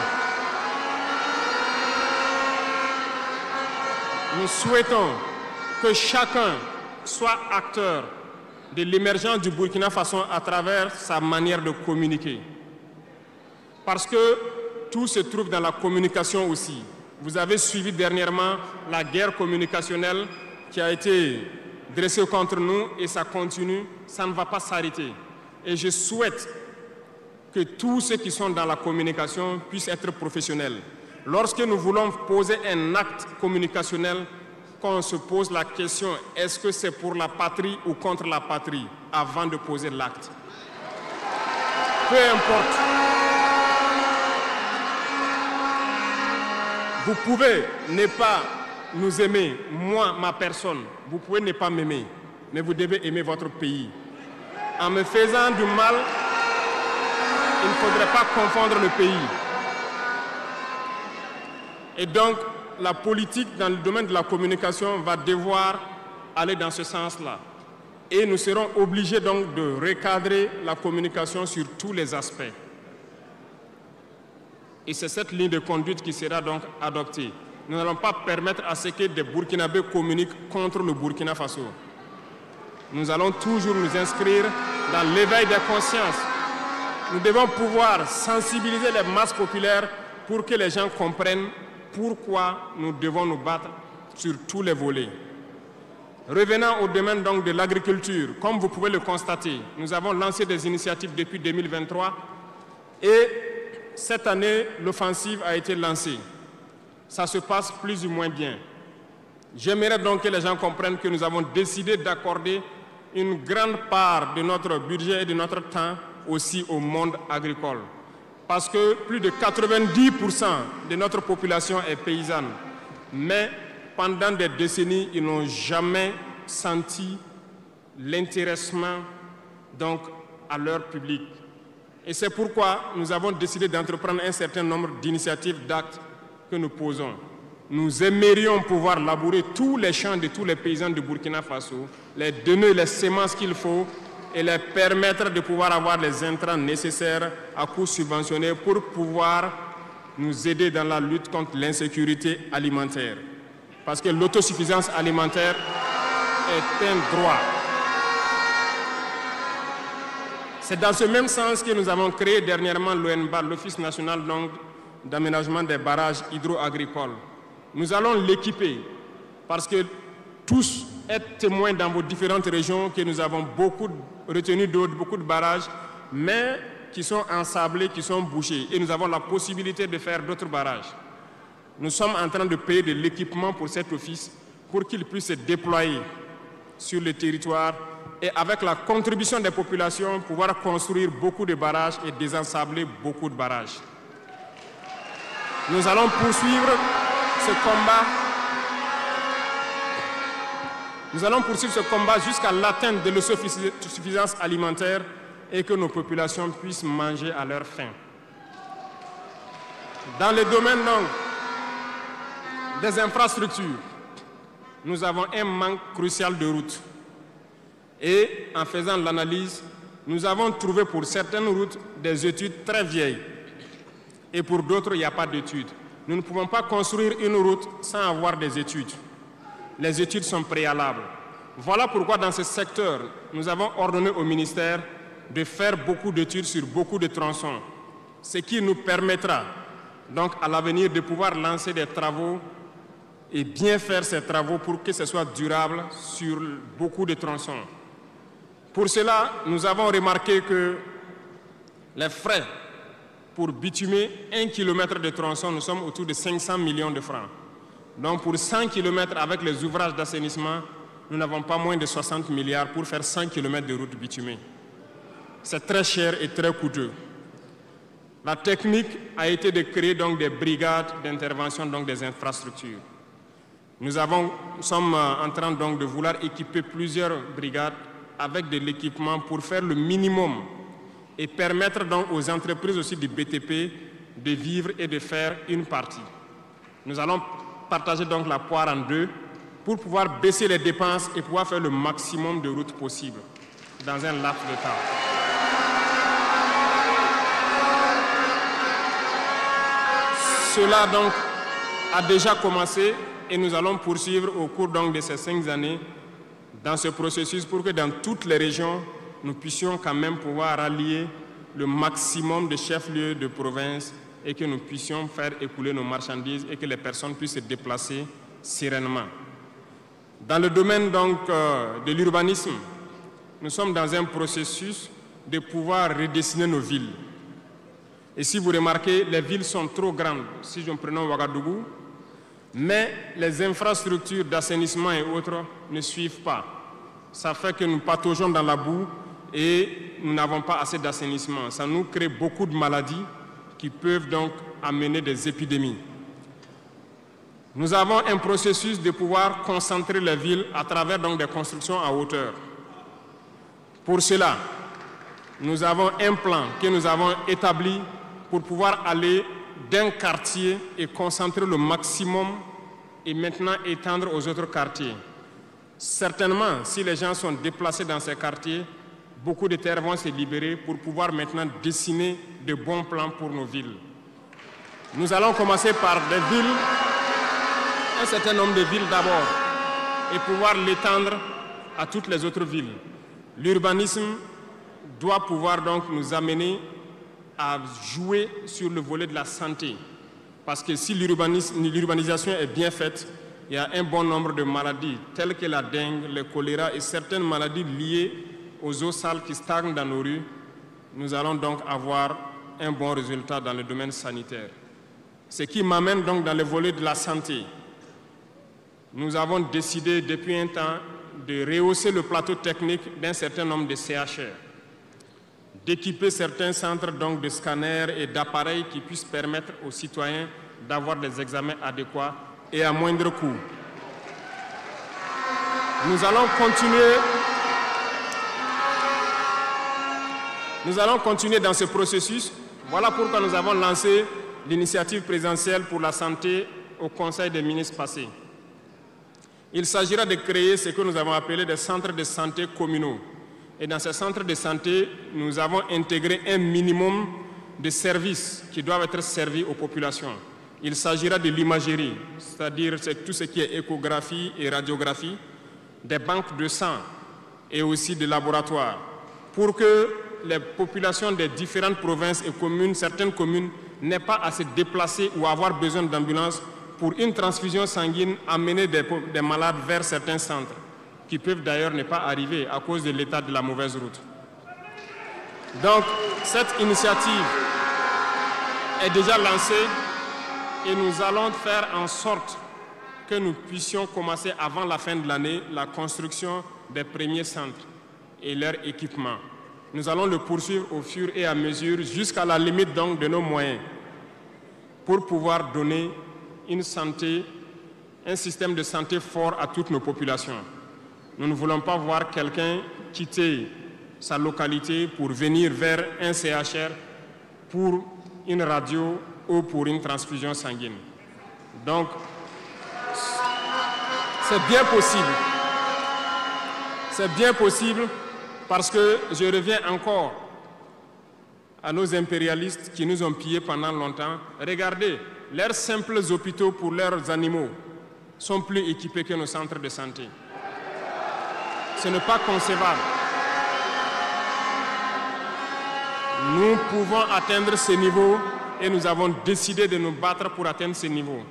nous souhaitons que chacun soit acteur de l'émergence du Burkina Faso à travers sa manière de communiquer. Parce que tout se trouve dans la communication aussi. Vous avez suivi dernièrement la guerre communicationnelle qui a été dressée contre nous et ça continue, ça ne va pas s'arrêter. Et je souhaite que tous ceux qui sont dans la communication puissent être professionnels. Lorsque nous voulons poser un acte communicationnel, qu'on se pose la question, est-ce que c'est pour la patrie ou contre la patrie, avant de poser l'acte. Peu importe. Vous pouvez ne pas nous aimer, moi, ma personne. Vous pouvez ne pas m'aimer. mais vous devez aimer votre pays. En me faisant du mal, il ne faudrait pas confondre le pays. Et donc, la politique dans le domaine de la communication va devoir aller dans ce sens-là. Et nous serons obligés donc de recadrer la communication sur tous les aspects. Et c'est cette ligne de conduite qui sera donc adoptée. Nous n'allons pas permettre à ce que des Burkinabés communiquent contre le Burkina Faso. Nous allons toujours nous inscrire dans l'éveil des consciences. Nous devons pouvoir sensibiliser les masses populaires pour que les gens comprennent pourquoi nous devons nous battre sur tous les volets. Revenant au domaine donc de l'agriculture, comme vous pouvez le constater, nous avons lancé des initiatives depuis deux mille vingt-trois et cette année, l'offensive a été lancée. Ça se passe plus ou moins bien. J'aimerais donc que les gens comprennent que nous avons décidé d'accorder une grande part de notre budget et de notre temps aussi au monde agricole. Parce que plus de quatre-vingt-dix pour cent de notre population est paysanne. Mais pendant des décennies, ils n'ont jamais senti l'intéressement donc à leur public. Et c'est pourquoi nous avons décidé d'entreprendre un certain nombre d'initiatives, d'actes que nous posons. Nous aimerions pouvoir labourer tous les champs de tous les paysans du Burkina Faso, les donner les semences qu'il faut et les permettre de pouvoir avoir les intrants nécessaires à coût subventionné pour pouvoir nous aider dans la lutte contre l'insécurité alimentaire. Parce que l'autosuffisance alimentaire est un droit. C'est dans ce même sens que nous avons créé dernièrement l'O N B A, l'Office national d'aménagement des barrages hydro-agricoles. Nous allons l'équiper parce que tous êtes témoins dans vos différentes régions que nous avons beaucoup de retenues d'eau, beaucoup de barrages, mais qui sont ensablés, qui sont bouchés. Et nous avons la possibilité de faire d'autres barrages. Nous sommes en train de payer de l'équipement pour cet office pour qu'il puisse se déployer sur le territoire et avec la contribution des populations, pouvoir construire beaucoup de barrages et désensabler beaucoup de barrages. Nous allons poursuivre ce combat. Nous allons poursuivre ce combat jusqu'à l'atteinte de l'autosuffisance alimentaire et que nos populations puissent manger à leur faim. Dans le domaine donc, des infrastructures, nous avons un manque crucial de routes. Et en faisant l'analyse, nous avons trouvé pour certaines routes des études très vieilles. Et pour d'autres, il n'y a pas d'études. Nous ne pouvons pas construire une route sans avoir des études. Les études sont préalables. Voilà pourquoi dans ce secteur, nous avons ordonné au ministère de faire beaucoup d'études sur beaucoup de tronçons, ce qui nous permettra donc à l'avenir de pouvoir lancer des travaux et bien faire ces travaux pour que ce soit durable sur beaucoup de tronçons. Pour cela, nous avons remarqué que les frais pour bitumer un kilomètre de tronçon, nous sommes autour de cinq cents millions de francs. Donc pour cent kilomètres avec les ouvrages d'assainissement, nous n'avons pas moins de soixante milliards pour faire cent kilomètres de route bitumée. C'est très cher et très coûteux. La technique a été de créer donc des brigades d'intervention, donc des infrastructures. Nous, avons, nous sommes en train donc de vouloir équiper plusieurs brigades avec de l'équipement pour faire le minimum et permettre donc aux entreprises aussi du B T P de vivre et de faire une partie. Nous allons partager donc la poire en deux pour pouvoir baisser les dépenses et pouvoir faire le maximum de routes possibles dans un laps de temps. Cela donc a déjà commencé et nous allons poursuivre au cours donc de ces cinq années dans ce processus pour que dans toutes les régions, nous puissions quand même pouvoir rallier le maximum de chefs-lieux de province et que nous puissions faire écouler nos marchandises et que les personnes puissent se déplacer sereinement. Dans le domaine donc euh, de l'urbanisme, nous sommes dans un processus de pouvoir redessiner nos villes. Et si vous remarquez, les villes sont trop grandes, si je prends Ouagadougou, mais les infrastructures d'assainissement et autres ne suivent pas. Ça fait que nous pataugeons dans la boue et nous n'avons pas assez d'assainissement. Ça nous crée beaucoup de maladies qui peuvent donc amener des épidémies. Nous avons un processus de pouvoir concentrer les villes à travers donc, des constructions à hauteur. Pour cela, nous avons un plan que nous avons établi pour pouvoir aller d'un quartier et concentrer le maximum et maintenant étendre aux autres quartiers. Certainement, si les gens sont déplacés dans ces quartiers, beaucoup de terres vont se libérer pour pouvoir maintenant dessiner de bons plans pour nos villes. Nous allons commencer par des villes, un certain nombre de villes d'abord, et pouvoir l'étendre à toutes les autres villes. L'urbanisme doit pouvoir donc nous amener à jouer sur le volet de la santé. Parce que si l'urbanisation est bien faite, il y a un bon nombre de maladies telles que la dengue, le choléra et certaines maladies liées aux eaux sales qui stagnent dans nos rues. Nous allons donc avoir un bon résultat dans le domaine sanitaire. Ce qui m'amène donc dans le volet de la santé. Nous avons décidé depuis un temps de rehausser le plateau technique d'un certain nombre de C H R, d'équiper certains centres donc de scanners et d'appareils qui puissent permettre aux citoyens d'avoir des examens adéquats et à moindre coût. Nous allons continuer, nous allons continuer dans ce processus. Voilà pourquoi nous avons lancé l'initiative présidentielle pour la santé au Conseil des ministres passé. Il s'agira de créer ce que nous avons appelé des centres de santé communaux. Et dans ces centres de santé, nous avons intégré un minimum de services qui doivent être servis aux populations. Il s'agira de l'imagerie, c'est-à-dire tout ce qui est échographie et radiographie, des banques de sang et aussi des laboratoires, pour que les populations des différentes provinces et communes, certaines communes, n'aient pas à se déplacer ou avoir besoin d'ambulance pour une transfusion sanguine, amener des, des malades vers certains centres, qui peuvent d'ailleurs ne pas arriver à cause de l'état de la mauvaise route. Donc, cette initiative est déjà lancée et nous allons faire en sorte que nous puissions commencer avant la fin de l'année la construction des premiers centres et leur équipement. Nous allons le poursuivre au fur et à mesure jusqu'à la limite donc de nos moyens pour pouvoir donner une santé, un système de santé fort à toutes nos populations. Nous ne voulons pas voir quelqu'un quitter sa localité pour venir vers un C H R pour une radio ou pour une transfusion sanguine. Donc, c'est bien possible. C'est bien possible parce que je reviens encore à nos impérialistes qui nous ont pillés pendant longtemps. Regardez, leurs simples hôpitaux pour leurs animaux sont plus équipés que nos centres de santé. Ce n'est pas concevable. Nous pouvons atteindre ce niveau et nous avons décidé de nous battre pour atteindre ce niveau.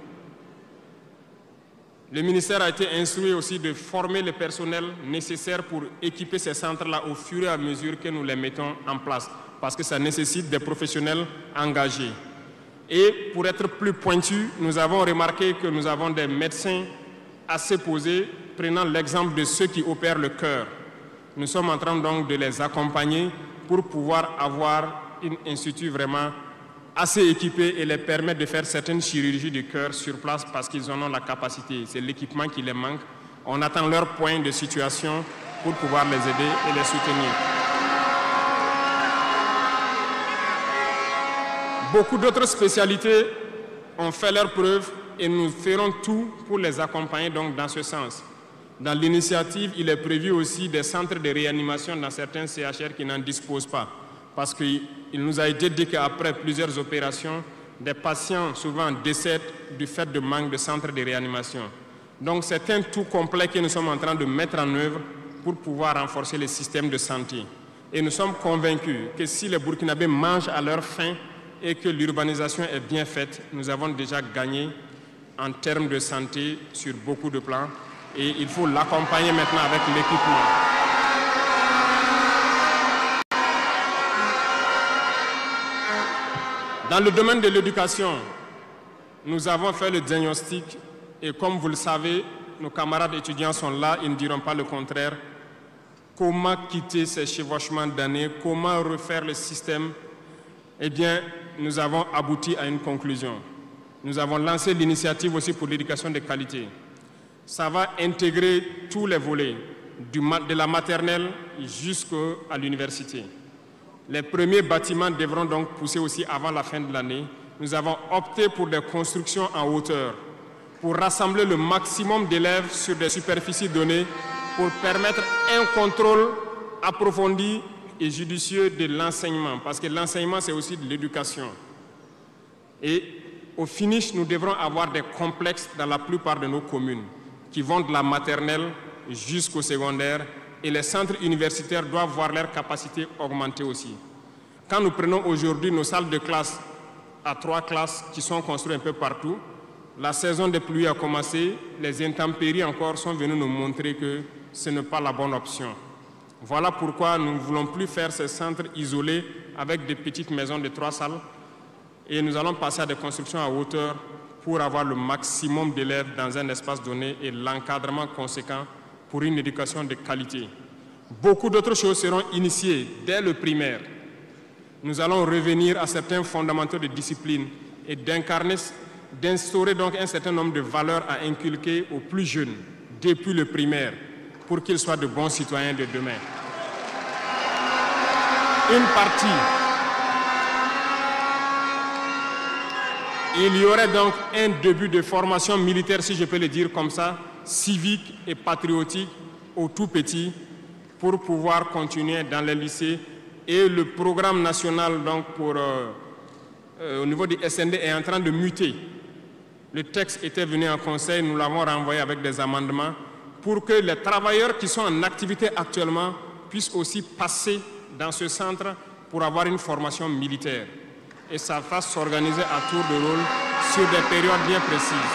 Le ministère a été instruit aussi de former le personnel nécessaire pour équiper ces centres-là au fur et à mesure que nous les mettons en place, parce que ça nécessite des professionnels engagés. Et pour être plus pointu, nous avons remarqué que nous avons des médecins assez posés, prenant l'exemple de ceux qui opèrent le cœur. Nous sommes en train donc de les accompagner pour pouvoir avoir un institut vraiment assez équipé et les permettre de faire certaines chirurgies du cœur sur place parce qu'ils en ont la capacité. C'est l'équipement qui les manque. On attend leur point de situation pour pouvoir les aider et les soutenir. Beaucoup d'autres spécialités ont fait leurs preuves et nous ferons tout pour les accompagner donc dans ce sens. Dans l'initiative, il est prévu aussi des centres de réanimation dans certains C H R qui n'en disposent pas. Parce qu'il nous a été dit qu'après plusieurs opérations, des patients souvent décèdent du fait de manque de centres de réanimation. Donc c'est un tout complet que nous sommes en train de mettre en œuvre pour pouvoir renforcer le système de santé. Et nous sommes convaincus que si les Burkinabés mangent à leur faim et que l'urbanisation est bien faite, nous avons déjà gagné en termes de santé sur beaucoup de plans. Et il faut l'accompagner maintenant avec l'équipement. Dans le domaine de l'éducation, nous avons fait le diagnostic et comme vous le savez, nos camarades étudiants sont là, ils ne diront pas le contraire. Comment quitter ces chevauchements d'années, comment refaire le système? Eh bien, nous avons abouti à une conclusion. Nous avons lancé l'initiative aussi pour l'éducation de qualité. Ça va intégrer tous les volets, du, de la maternelle jusqu'à l'université. Les premiers bâtiments devront donc pousser aussi avant la fin de l'année. Nous avons opté pour des constructions en hauteur, pour rassembler le maximum d'élèves sur des superficies données, pour permettre un contrôle approfondi et judicieux de l'enseignement, parce que l'enseignement, c'est aussi de l'éducation. Et au finish, nous devrons avoir des complexes dans la plupart de nos communes, qui vont de la maternelle jusqu'au secondaire, et les centres universitaires doivent voir leur capacité augmenter aussi. Quand nous prenons aujourd'hui nos salles de classe à trois classes qui sont construites un peu partout, la saison des pluies a commencé, les intempéries encore sont venues nous montrer que ce n'est pas la bonne option. Voilà pourquoi nous ne voulons plus faire ces centres isolés avec des petites maisons de trois salles et nous allons passer à des constructions à hauteur pour avoir le maximum d'élèves dans un espace donné et l'encadrement conséquent pour une éducation de qualité. Beaucoup d'autres choses seront initiées dès le primaire. Nous allons revenir à certains fondamentaux de discipline et d'incarner, d'instaurer donc un certain nombre de valeurs à inculquer aux plus jeunes depuis le primaire pour qu'ils soient de bons citoyens de demain. Une partie, il y aurait donc un début de formation militaire, si je peux le dire comme ça, civique et patriotique au tout petit pour pouvoir continuer dans les lycées. Et le programme national donc, pour, euh, euh, au niveau du S N D est en train de muter. Le texte était venu en conseil, nous l'avons renvoyé avec des amendements pour que les travailleurs qui sont en activité actuellement puissent aussi passer dans ce centre pour avoir une formation militaire. Et ça fasse s'organiser à tour de rôle sur des périodes bien précises.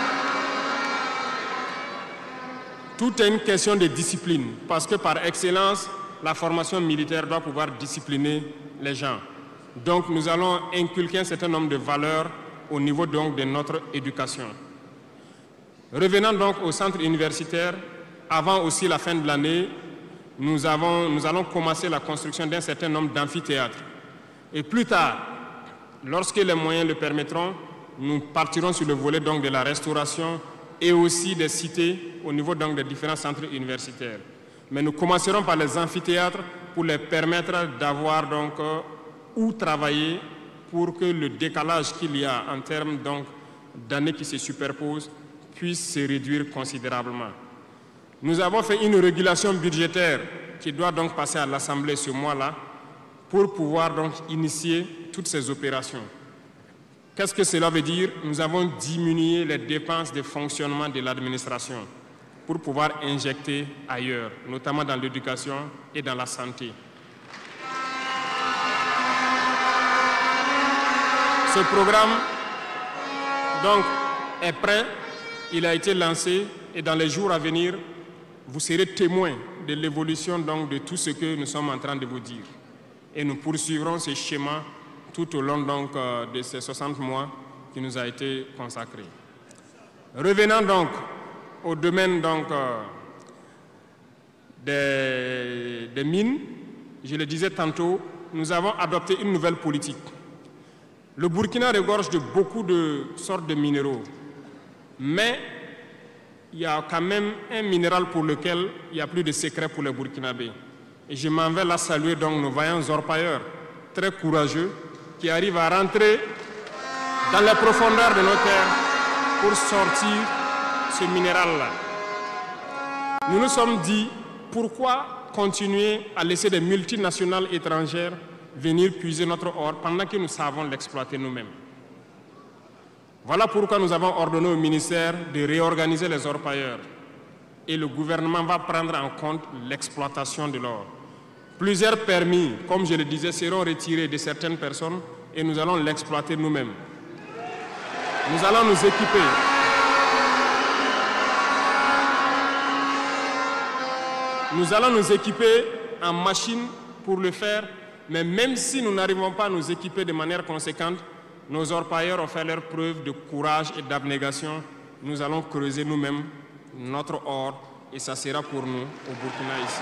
Tout est une question de discipline, parce que par excellence, la formation militaire doit pouvoir discipliner les gens. Donc nous allons inculquer un certain nombre de valeurs au niveau donc de notre éducation. Revenant donc au centre universitaire, avant aussi la fin de l'année, nous, avons, nous allons commencer la construction d'un certain nombre d'amphithéâtres. Et plus tard, lorsque les moyens le permettront, nous partirons sur le volet donc de la restauration et aussi des cités au niveau donc des différents centres universitaires. Mais nous commencerons par les amphithéâtres pour les permettre d'avoir donc euh, où travailler pour que le décalage qu'il y a en termes donc d'années qui se superposent puisse se réduire considérablement. Nous avons fait une régulation budgétaire qui doit donc passer à l'Assemblée ce mois-là pour pouvoir donc initier toutes ces opérations. Qu'est-ce que cela veut dire? Nous avons diminué les dépenses de fonctionnement de l'administration pour pouvoir injecter ailleurs, notamment dans l'éducation et dans la santé. Ce programme donc, est prêt, il a été lancé et dans les jours à venir, vous serez témoins de l'évolution donc, de tout ce que nous sommes en train de vous dire. Et nous poursuivrons ce schéma tout au long donc, de ces soixante mois qui nous a été consacré. Revenant donc au domaine donc, des, des mines, je le disais tantôt, nous avons adopté une nouvelle politique. Le Burkina regorge de beaucoup de sortes de minéraux, mais il y a quand même un minéral pour lequel il n'y a plus de secret pour les Burkinabés. Et je m'en vais là saluer donc nos vaillants orpailleurs, très courageux, qui arrivent à rentrer dans les profondeurs de nos terres pour sortir ce minéral-là. Nous nous sommes dit, pourquoi continuer à laisser des multinationales étrangères venir puiser notre or pendant que nous savons l'exploiter nous-mêmes? Voilà pourquoi nous avons ordonné au ministère de réorganiser les orpailleurs. Et le gouvernement va prendre en compte l'exploitation de l'or. Plusieurs permis, comme je le disais, seront retirés de certaines personnes et nous allons l'exploiter nous-mêmes. Nous allons nous équiper. Nous allons nous équiper en machines pour le faire, mais même si nous n'arrivons pas à nous équiper de manière conséquente, nos orpailleurs ont fait leur preuve de courage et d'abnégation. Nous allons creuser nous-mêmes notre or et ça sera pour nous au Burkina ici.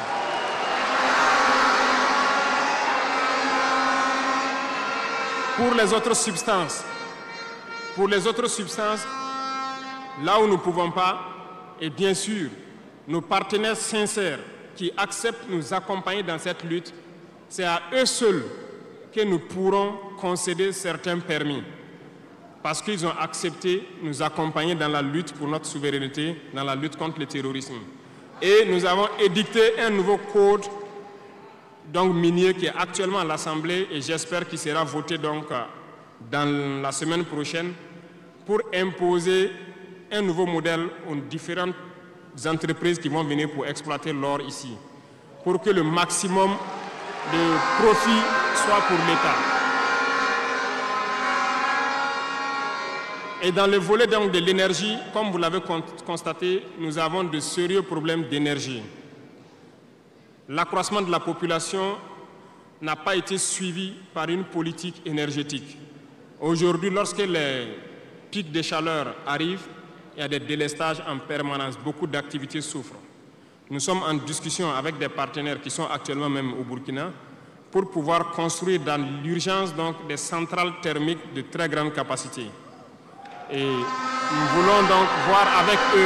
Pour les autres substances, Pour les autres substances, là où nous ne pouvons pas, et bien sûr, nos partenaires sincères qui acceptent de nous accompagner dans cette lutte, c'est à eux seuls que nous pourrons concéder certains permis. Parce qu'ils ont accepté de nous accompagner dans la lutte pour notre souveraineté, dans la lutte contre le terrorisme. Et nous avons édicté un nouveau code donc, minier qui est actuellement à l'Assemblée et j'espère qu'il sera voté donc, dans la semaine prochaine pour imposer un nouveau modèle aux différentes entreprises qui vont venir pour exploiter l'or ici, pour que le maximum de profit soit pour l'État. Et dans le volet donc, de l'énergie, comme vous l'avez constaté, nous avons de sérieux problèmes d'énergie. L'accroissement de la population n'a pas été suivi par une politique énergétique. Aujourd'hui, lorsque les pics de chaleur arrivent, il y a des délestages en permanence, beaucoup d'activités souffrent. Nous sommes en discussion avec des partenaires qui sont actuellement même au Burkina pour pouvoir construire dans l'urgence donc des centrales thermiques de très grande capacité. Et nous voulons donc voir avec eux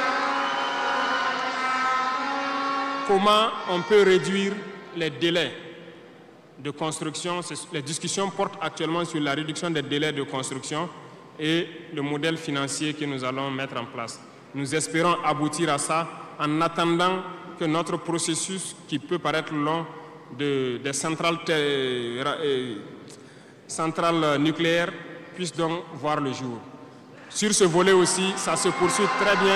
comment on peut réduire les délais de construction. Les discussions portent actuellement sur la réduction des délais de construction et le modèle financier que nous allons mettre en place. Nous espérons aboutir à ça en attendant que notre processus, qui peut paraître long, de, des centrales, euh, centrales nucléaires, puisse donc voir le jour. Sur ce volet aussi, ça se poursuit très bien.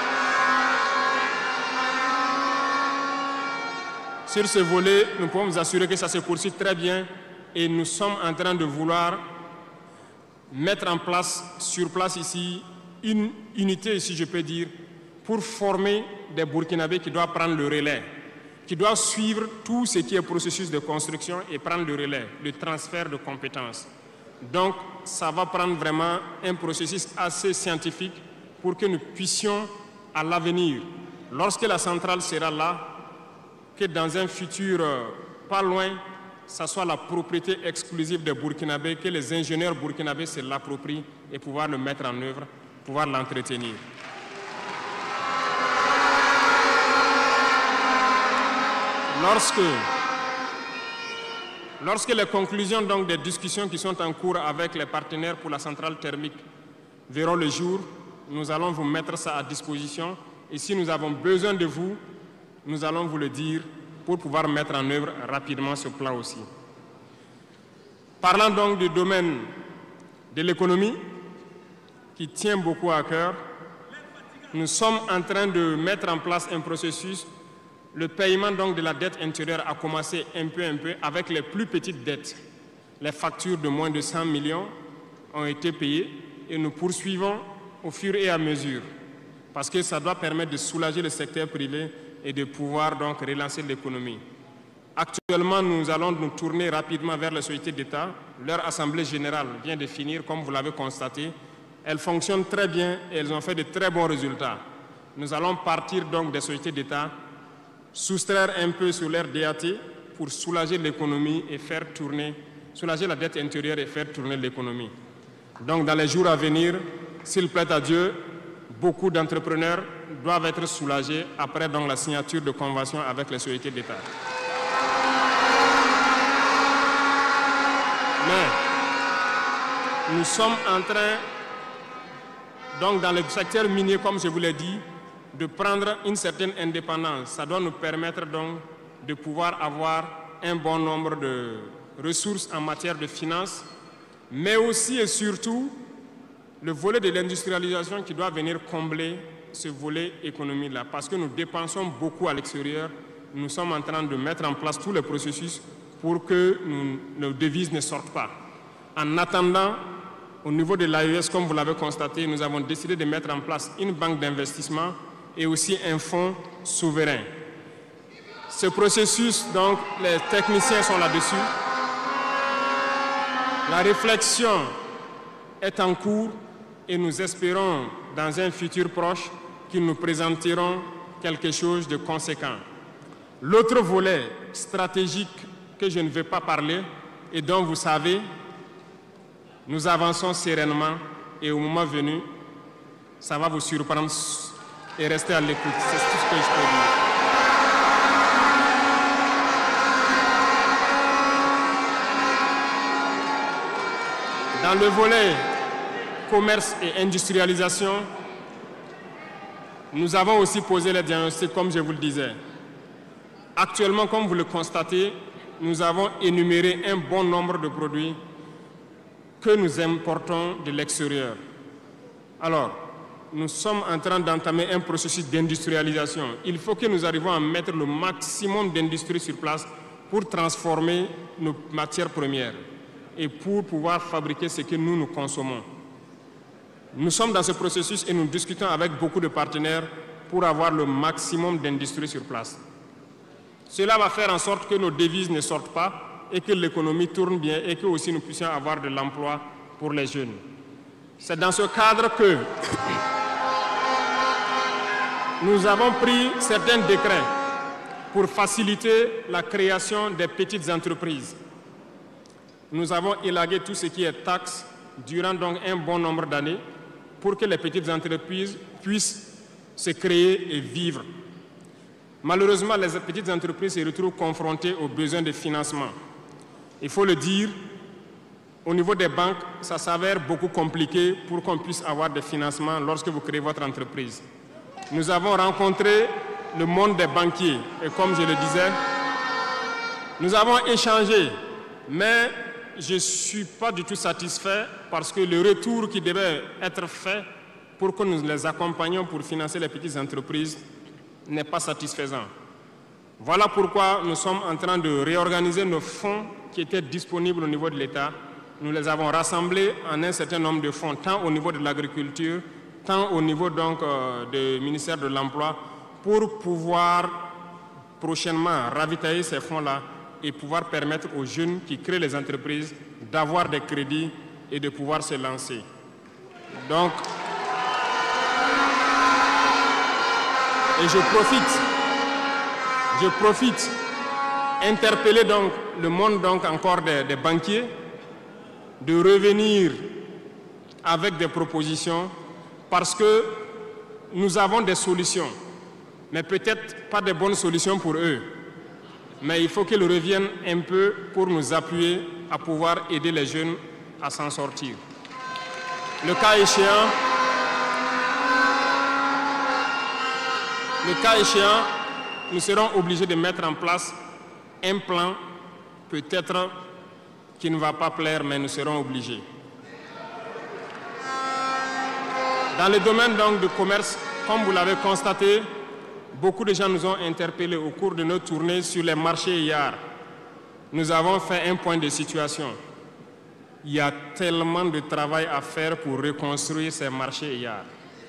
Sur ce volet, nous pouvons vous assurer que ça se poursuit très bien et nous sommes en train de vouloir mettre en place, sur place ici, une unité, si je peux dire, pour former des Burkinabés qui doivent prendre le relais, qui doivent suivre tout ce qui est processus de construction et prendre le relais, le transfert de compétences. Donc, ça va prendre vraiment un processus assez scientifique pour que nous puissions, à l'avenir, lorsque la centrale sera là, que dans un futur euh, pas loin, ça soit la propriété exclusive des Burkinabés, que les ingénieurs burkinabés se l'approprient et pouvoir le mettre en œuvre, pouvoir l'entretenir. Lorsque, lorsque les conclusions donc, des discussions qui sont en cours avec les partenaires pour la centrale thermique verront le jour, nous allons vous mettre ça à disposition. Et si nous avons besoin de vous, nous allons vous le dire pour pouvoir mettre en œuvre rapidement ce plan aussi. Parlant donc du domaine de l'économie, qui tient beaucoup à cœur, nous sommes en train de mettre en place un processus. Le paiement donc de la dette intérieure a commencé un peu, un peu avec les plus petites dettes. Les factures de moins de cent millions ont été payées et nous poursuivons au fur et à mesure parce que ça doit permettre de soulager le secteur privé et de pouvoir donc relancer l'économie. Actuellement, nous allons nous tourner rapidement vers les sociétés d'État. Leur assemblée générale vient de finir, comme vous l'avez constaté. Elles fonctionnent très bien et elles ont fait de très bons résultats. Nous allons partir donc des sociétés d'État, soustraire un peu sur leur D A T pour soulager l'économie et faire tourner, soulager la dette intérieure et faire tourner l'économie. Donc dans les jours à venir, s'il plaît à Dieu, beaucoup d'entrepreneurs doivent être soulagés après donc, la signature de conventions avec les sociétés d'État. Mais nous sommes en train, donc dans le secteur minier, comme je vous l'ai dit, de prendre une certaine indépendance. Ça doit nous permettre donc de pouvoir avoir un bon nombre de ressources en matière de finances, mais aussi et surtout le volet de l'industrialisation qui doit venir combler ce volet économie-là, parce que nous dépensons beaucoup à l'extérieur. Nous sommes en train de mettre en place tous les processus pour que nous, nos devises ne sortent pas. En attendant, au niveau de l'A E S, comme vous l'avez constaté, nous avons décidé de mettre en place une banque d'investissement et aussi un fonds souverain. Ce processus, donc, les techniciens sont là-dessus. La réflexion est en cours et nous espérons, dans un futur proche, qu'ils nous présenteront quelque chose de conséquent. L'autre volet stratégique que je ne vais pas parler et dont vous savez, nous avançons sereinement, et au moment venu, ça va vous surprendre et rester à l'écoute. C'est tout ce que je peux dire. Dans le volet commerce et industrialisation, nous avons aussi posé les diagnostics, comme je vous le disais. Actuellement, comme vous le constatez, nous avons énuméré un bon nombre de produits que nous importons de l'extérieur. Alors, nous sommes en train d'entamer un processus d'industrialisation. Il faut que nous arrivions à mettre le maximum d'industrie sur place pour transformer nos matières premières et pour pouvoir fabriquer ce que nous, nous consommons. Nous sommes dans ce processus et nous discutons avec beaucoup de partenaires pour avoir le maximum d'industrie sur place. Cela va faire en sorte que nos devises ne sortent pas et que l'économie tourne bien et que aussi nous puissions avoir de l'emploi pour les jeunes. C'est dans ce cadre que nous avons pris certains décrets pour faciliter la création des petites entreprises. Nous avons élagué tout ce qui est taxes durant donc un bon nombre d'années pour que les petites entreprises puissent se créer et vivre. Malheureusement, les petites entreprises se retrouvent confrontées aux besoins de financement. Il faut le dire, au niveau des banques, ça s'avère beaucoup compliqué pour qu'on puisse avoir des financements lorsque vous créez votre entreprise. Nous avons rencontré le monde des banquiers et comme je le disais, nous avons échangé, mais je ne suis pas du tout satisfait parce que le retour qui devait être fait pour que nous les accompagnions pour financer les petites entreprises n'est pas satisfaisant. Voilà pourquoi nous sommes en train de réorganiser nos fonds qui étaient disponibles au niveau de l'État. Nous les avons rassemblés en un certain nombre de fonds, tant au niveau de l'agriculture, tant au niveau donc euh, du ministère de l'Emploi, pour pouvoir prochainement ravitailler ces fonds-là et pouvoir permettre aux jeunes qui créent les entreprises d'avoir des crédits et de pouvoir se lancer. Donc, et je profite, je profite, interpeller donc le monde donc encore des, des banquiers de revenir avec des propositions parce que nous avons des solutions, mais peut-être pas de bonnes solutions pour eux. Mais il faut qu'ils reviennent un peu pour nous appuyer à pouvoir aider les jeunes à s'en sortir. Le cas échéant, le cas échéant, nous serons obligés de mettre en place un plan, peut-être qui ne va pas plaire, mais nous serons obligés. Dans le domaine donc du commerce, comme vous l'avez constaté, beaucoup de gens nous ont interpellés au cours de nos tournées sur les marchés hier. Nous avons fait un point de situation. Il y a tellement de travail à faire pour reconstruire ces marchés hier.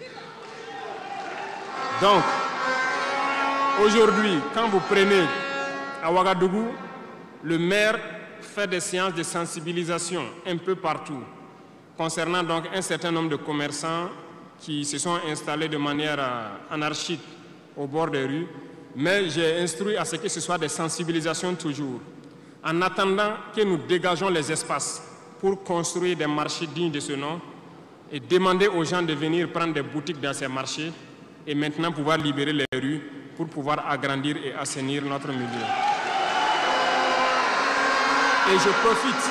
Donc, aujourd'hui, quand vous prenez à Ouagadougou, le maire fait des séances de sensibilisation un peu partout, concernant donc un certain nombre de commerçants qui se sont installés de manière anarchique au bord des rues, mais j'ai instruit à ce que ce soit des sensibilisations toujours, en attendant que nous dégageons les espaces pour construire des marchés dignes de ce nom et demander aux gens de venir prendre des boutiques dans ces marchés et maintenant pouvoir libérer les rues pour pouvoir agrandir et assainir notre milieu. Et je profite,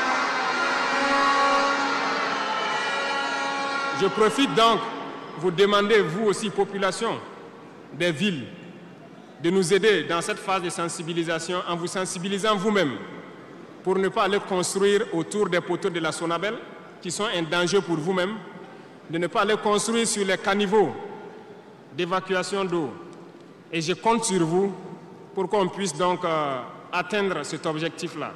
je profite donc vous demander, vous aussi, population des villes, de nous aider dans cette phase de sensibilisation en vous sensibilisant vous-même pour ne pas aller construire autour des poteaux de la Sonabel qui sont un danger pour vous-même, de ne pas aller construire sur les caniveaux d'évacuation d'eau. Et je compte sur vous pour qu'on puisse donc euh, atteindre cet objectif-là.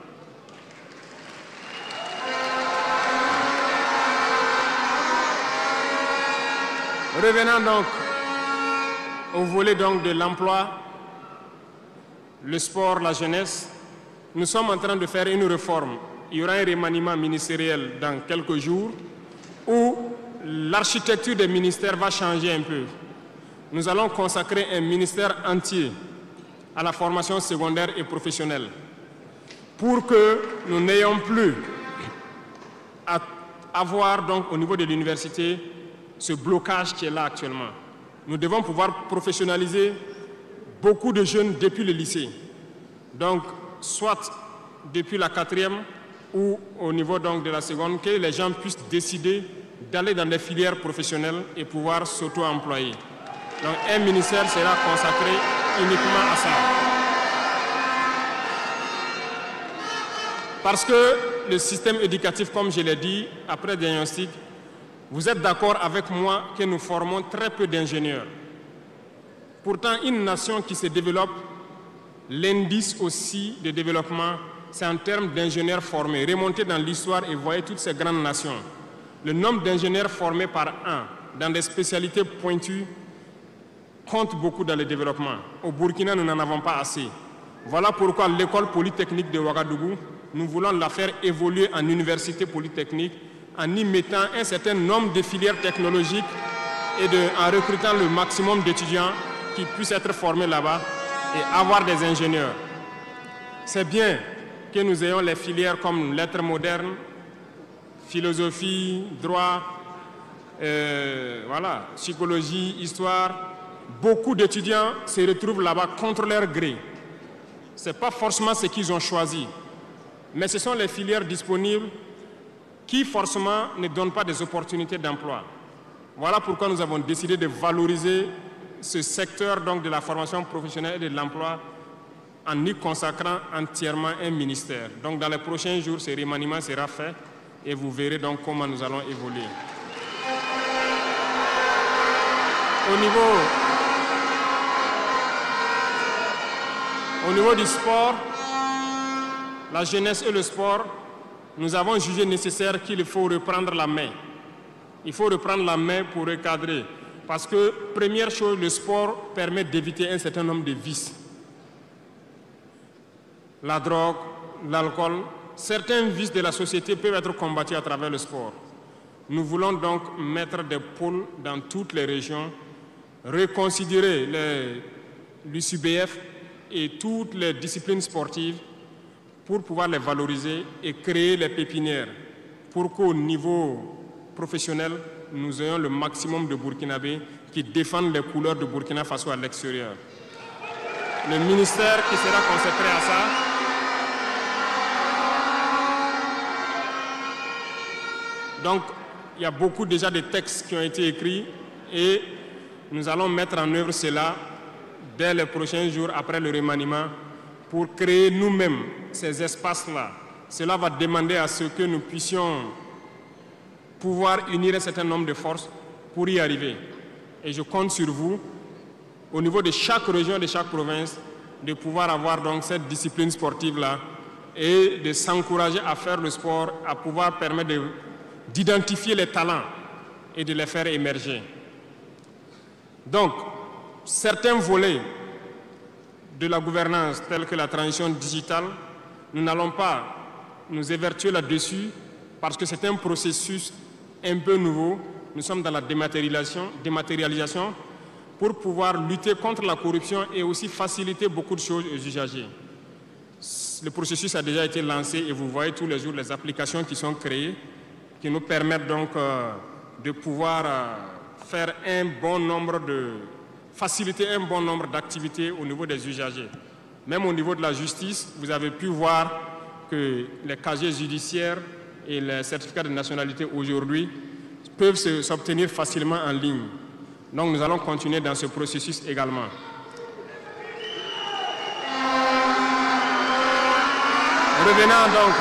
Revenons donc au volet donc de l'emploi, le sport, la jeunesse. Nous sommes en train de faire une réforme. Il y aura un remaniement ministériel dans quelques jours où l'architecture des ministères va changer un peu. Nous allons consacrer un ministère entier à la formation secondaire et professionnelle pour que nous n'ayons plus à avoir donc au niveau de l'université ce blocage qui est là actuellement. Nous devons pouvoir professionnaliser beaucoup de jeunes depuis le lycée. Donc, soit depuis la quatrième ou au niveau donc de la seconde, que les gens puissent décider d'aller dans des filières professionnelles et pouvoir s'auto-employer. Donc, un ministère sera consacré uniquement à ça. Parce que le système éducatif, comme je l'ai dit, après diagnostic, vous êtes d'accord avec moi que nous formons très peu d'ingénieurs. Pourtant, une nation qui se développe, l'indice aussi de développement, c'est en termes d'ingénieurs formés. Remontez dans l'histoire et voyez toutes ces grandes nations. Le nombre d'ingénieurs formés par an dans des spécialités pointues compte beaucoup dans le développement. Au Burkina, nous n'en avons pas assez. Voilà pourquoi l'école polytechnique de Ouagadougou, nous voulons la faire évoluer en université polytechnique en y mettant un certain nombre de filières technologiques et de, en recrutant le maximum d'étudiants qui puissent être formés là-bas et avoir des ingénieurs. C'est bien que nous ayons les filières comme lettres modernes, philosophie, droit, euh, voilà, psychologie, histoire. Beaucoup d'étudiants se retrouvent là-bas contre leur gré. Ce n'est pas forcément ce qu'ils ont choisi, mais ce sont les filières disponibles qui forcément ne donnent pas des opportunités d'emploi. Voilà pourquoi nous avons décidé de valoriser ce secteur donc, de la formation professionnelle et de l'emploi en y consacrant entièrement un ministère. Donc dans les prochains jours, ce remaniement sera fait et vous verrez donc comment nous allons évoluer. Au niveau, au niveau du sport, la jeunesse et le sport, nous avons jugé nécessaire qu'il faut reprendre la main. Il faut reprendre la main pour recadrer. Parce que, première chose, le sport permet d'éviter un certain nombre de vices. La drogue, l'alcool, certains vices de la société peuvent être combattus à travers le sport. Nous voulons donc mettre des pôles dans toutes les régions, reconsidérer l'U C B F et toutes les disciplines sportives pour pouvoir les valoriser et créer les pépinières pour qu'au niveau professionnel, nous ayons le maximum de Burkinabés qui défendent les couleurs de Burkina Faso à l'extérieur. Le ministère qui sera consacré à ça donc, il y a beaucoup déjà de textes qui ont été écrits et nous allons mettre en œuvre cela dès les prochains jours après le remaniement pour créer nous-mêmes ces espaces-là. Cela va demander à ce que nous puissions pouvoir unir un certain nombre de forces pour y arriver. Et je compte sur vous, au niveau de chaque région, de chaque province, de pouvoir avoir donc cette discipline sportive-là et de s'encourager à faire le sport, à pouvoir permettre de d'identifier les talents et de les faire émerger. Donc, certains volets de la gouvernance, tels que la transition digitale, nous n'allons pas nous évertuer là-dessus parce que c'est un processus un peu nouveau. Nous sommes dans la dématérialisation, dématérialisation pour pouvoir lutter contre la corruption et aussi faciliter beaucoup de choses aux usagers. Le processus a déjà été lancé et vous voyez tous les jours les applications qui sont créées qui nous permettent donc euh, de pouvoir euh, faire un bon nombre de, faciliter un bon nombre d'activités au niveau des usagers. Même au niveau de la justice, vous avez pu voir que les casiers judiciaires et les certificats de nationalité aujourd'hui peuvent s'obtenir facilement en ligne. Donc nous allons continuer dans ce processus également. Revenant donc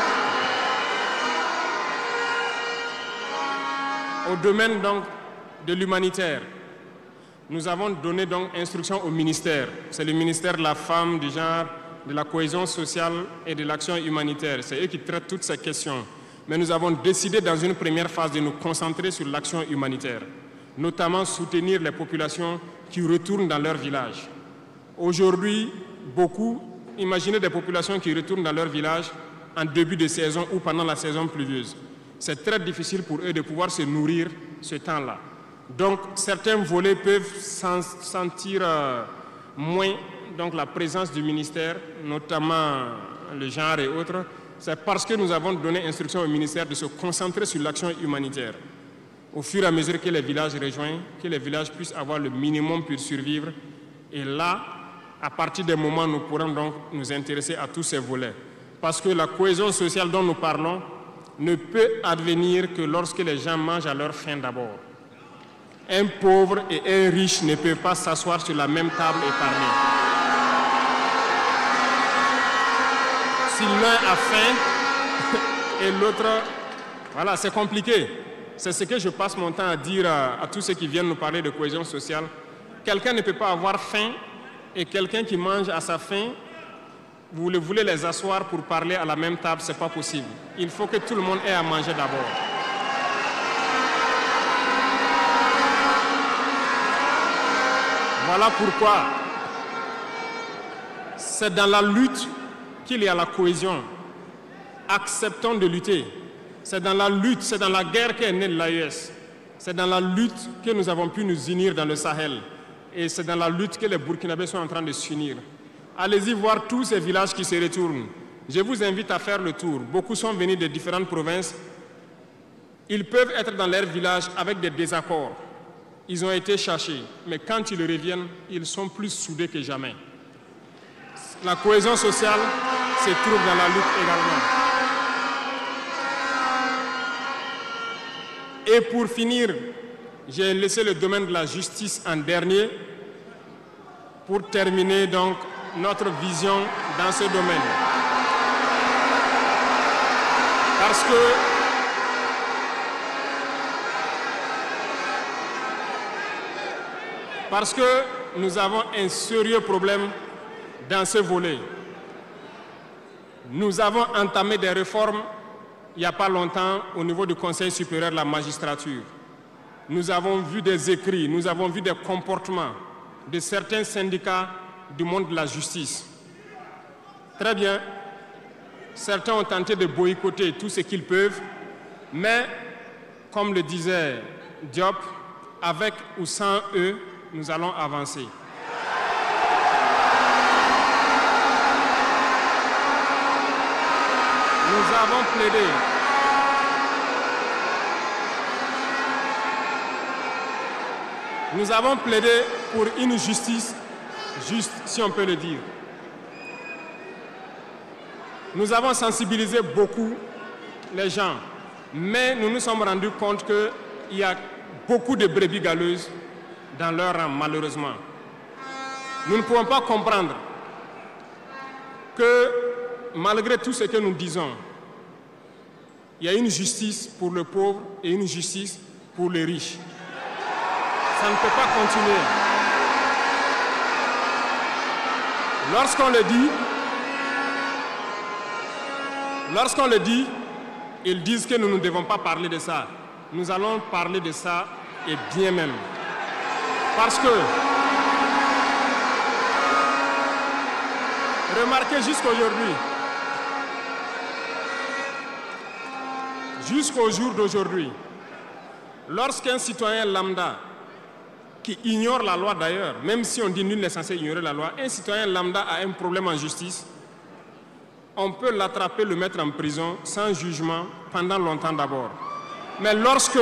au domaine donc de l'humanitaire, nous avons donné donc instruction au ministère. C'est le ministère de la Femme, du Genre, de la Cohésion sociale et de l'action humanitaire. C'est eux qui traitent toutes ces questions. Mais nous avons décidé dans une première phase de nous concentrer sur l'action humanitaire, notamment soutenir les populations qui retournent dans leur village. Aujourd'hui, beaucoup, imaginez des populations qui retournent dans leur village en début de saison ou pendant la saison pluvieuse. C'est très difficile pour eux de pouvoir se nourrir ce temps-là. Donc, certains volets peuvent sentir euh, moins donc, la présence du ministère, notamment le genre et autres. c'est parce que nous avons donné instruction au ministère de se concentrer sur l'action humanitaire. Au fur et à mesure que les villages rejoignent, que les villages puissent avoir le minimum pour survivre. Et là, à partir des moments, nous pourrons donc nous intéresser à tous ces volets. Parce que la cohésion sociale dont nous parlons ne peut advenir que lorsque les gens mangent à leur faim d'abord. Un pauvre et un riche ne peuvent pas s'asseoir sur la même table et parler. Si l'un a faim et l'autre... Voilà, c'est compliqué. C'est ce que je passe mon temps à dire à, à tous ceux qui viennent nous parler de cohésion sociale. Quelqu'un ne peut pas avoir faim et quelqu'un qui mange à sa faim, vous voulez les asseoir pour parler à la même table, ce n'est pas possible. Il faut que tout le monde ait à manger d'abord. Voilà pourquoi c'est dans la lutte qu'il y a la cohésion. Acceptons de lutter. C'est dans la lutte, c'est dans la guerre qu'est née l'A E S. C'est dans la lutte que nous avons pu nous unir dans le Sahel. Et c'est dans la lutte que les Burkinabés sont en train de s'unir. Allez-y voir tous ces villages qui se retournent. Je vous invite à faire le tour. Beaucoup sont venus de différentes provinces. Ils peuvent être dans leur village avec des désaccords. Ils ont été cherchés. Mais quand ils reviennent, ils sont plus soudés que jamais. La cohésion sociale se trouve dans la lutte également. Et pour finir, j'ai laissé le domaine de la justice en dernier pour terminer donc notre vision dans ce domaine. Parce que parce que nous avons un sérieux problème dans ce volet. Nous avons entamé des réformes il n'y a pas longtemps au niveau du Conseil supérieur de la magistrature. Nous avons vu des écrits, nous avons vu des comportements de certains syndicats du monde de la justice. Très bien, certains ont tenté de boycotter tout ce qu'ils peuvent, mais comme le disait Diop, avec ou sans eux, nous allons avancer. Nous avons plaidé. Nous avons plaidé pour une justice juste, si on peut le dire. Nous avons sensibilisé beaucoup les gens, mais nous nous sommes rendus compte qu'il y a beaucoup de brebis galeuses dans leur rang, malheureusement. Nous ne pouvons pas comprendre que, malgré tout ce que nous disons, il y a une justice pour le pauvre et une justice pour les riches. Ça ne peut pas continuer. Lorsqu'on le dit, lorsqu'on le dit, ils disent que nous ne devons pas parler de ça. Nous allons parler de ça et bien même. Parce que, remarquez jusqu'aujourd'hui, jusqu'au jour d'aujourd'hui, lorsqu'un citoyen lambda qui ignore la loi d'ailleurs, même si on dit nul n'est censé ignorer la loi, un citoyen lambda a un problème en justice, on peut l'attraper, le mettre en prison sans jugement pendant longtemps d'abord. Mais lorsque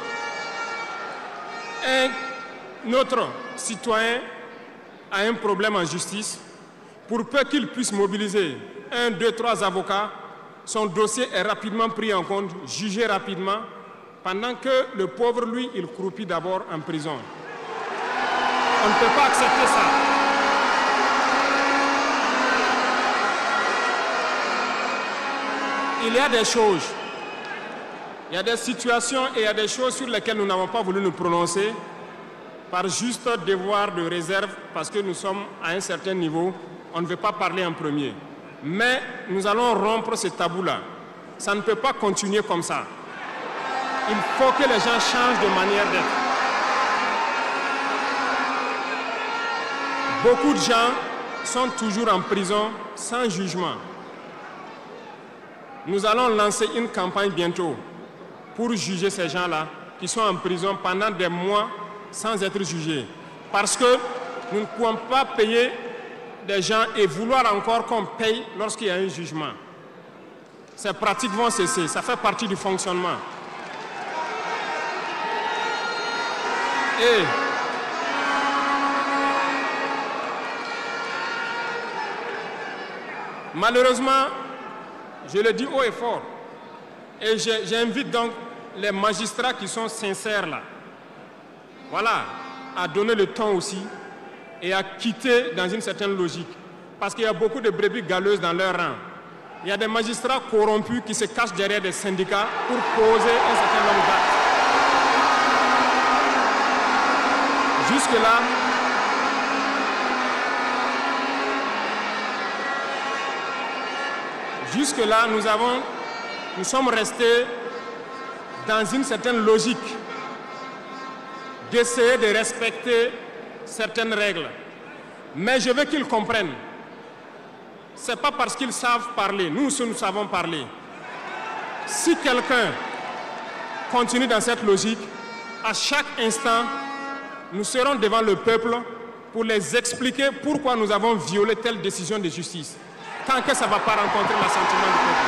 un autre citoyen a un problème en justice, pour peu qu'il puisse mobiliser un, deux, trois avocats, son dossier est rapidement pris en compte, jugé rapidement, pendant que le pauvre, lui, il croupit d'abord en prison. On ne peut pas accepter ça. Il y a des choses, il y a des situations et il y a des choses sur lesquelles nous n'avons pas voulu nous prononcer par juste devoir de réserve, parce que nous sommes à un certain niveau, on ne veut pas parler en premier. Mais nous allons rompre ce tabou-là. Ça ne peut pas continuer comme ça. Il faut que les gens changent de manière d'être. Beaucoup de gens sont toujours en prison sans jugement. Nous allons lancer une campagne bientôt pour juger ces gens-là qui sont en prison pendant des mois sans être jugés. Parce que nous ne pouvons pas payer des gens et vouloir encore qu'on paye lorsqu'il y a un jugement. ces pratiques vont cesser. Ça fait partie du fonctionnement. Et malheureusement, je le dis haut et fort, et j'invite donc les magistrats qui sont sincères là, voilà, à donner le ton aussi et à quitter dans une certaine logique. Parce qu'il y a beaucoup de brebis galeuses dans leur rang. Il y a des magistrats corrompus qui se cachent derrière des syndicats pour poser un certain nombre d'actes. Jusque-là, jusque-là, nous avons, nous sommes restés dans une certaine logique d'essayer de respecter certaines règles. Mais je veux qu'ils comprennent. Ce n'est pas parce qu'ils savent parler. Nous aussi, nous savons parler. Si quelqu'un continue dans cette logique, à chaque instant, nous serons devant le peuple pour les expliquer pourquoi nous avons violé telle décision de justice. Tant que ça ne va pas rencontrer l'assentiment du peuple.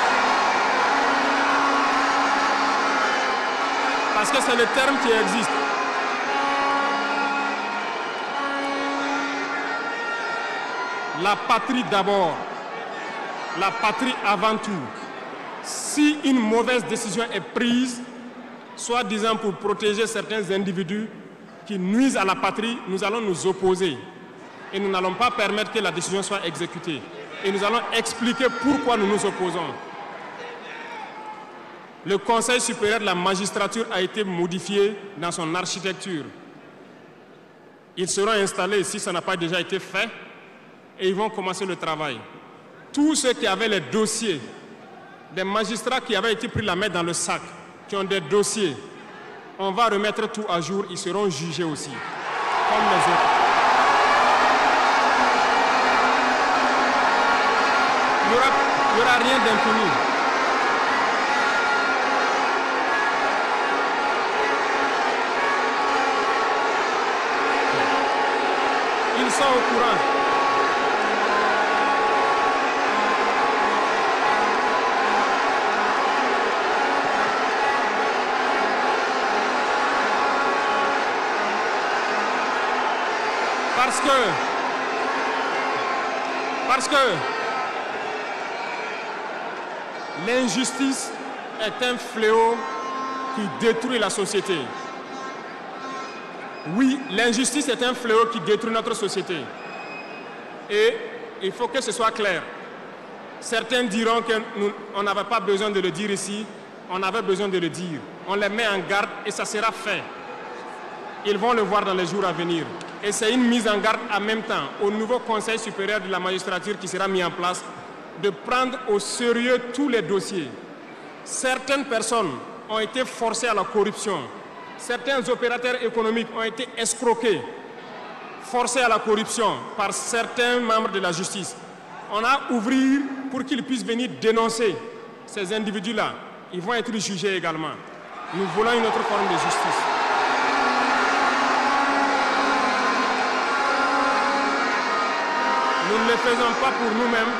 Parce que c'est le terme qui existe. La patrie d'abord, la patrie avant tout. Si une mauvaise décision est prise, soi-disant pour protéger certains individus qui nuisent à la patrie, nous allons nous opposer. Et nous n'allons pas permettre que la décision soit exécutée. Et nous allons expliquer pourquoi nous nous opposons. Le Conseil supérieur de la magistrature a été modifié dans son architecture. Ils seront installés, si ça n'a pas déjà été fait, et ils vont commencer le travail. Tous ceux qui avaient les dossiers, des magistrats qui avaient été pris la main dans le sac, qui ont des dossiers, on va remettre tout à jour, ils seront jugés aussi, comme les autres. Il n'y aura, il n'y aura rien d'impuni. Ils sont au courant. Parce que, parce que l'injustice est un fléau qui détruit la société. Oui, l'injustice est un fléau qui détruit notre société. Et il faut que ce soit clair. Certains diront qu'on n'avait pas besoin de le dire ici, on avait besoin de le dire. On les met en garde et ça sera fait. Ils vont le voir dans les jours à venir. Et c'est une mise en garde en même temps au nouveau Conseil supérieur de la magistrature qui sera mis en place de prendre au sérieux tous les dossiers. Certaines personnes ont été forcées à la corruption. Certains opérateurs économiques ont été escroqués, forcés à la corruption par certains membres de la justice. On a ouvert pour qu'ils puissent venir dénoncer ces individus-là. Ils vont être jugés également. Nous voulons une autre forme de justice. Nous ne le faisons pas pour nous-mêmes.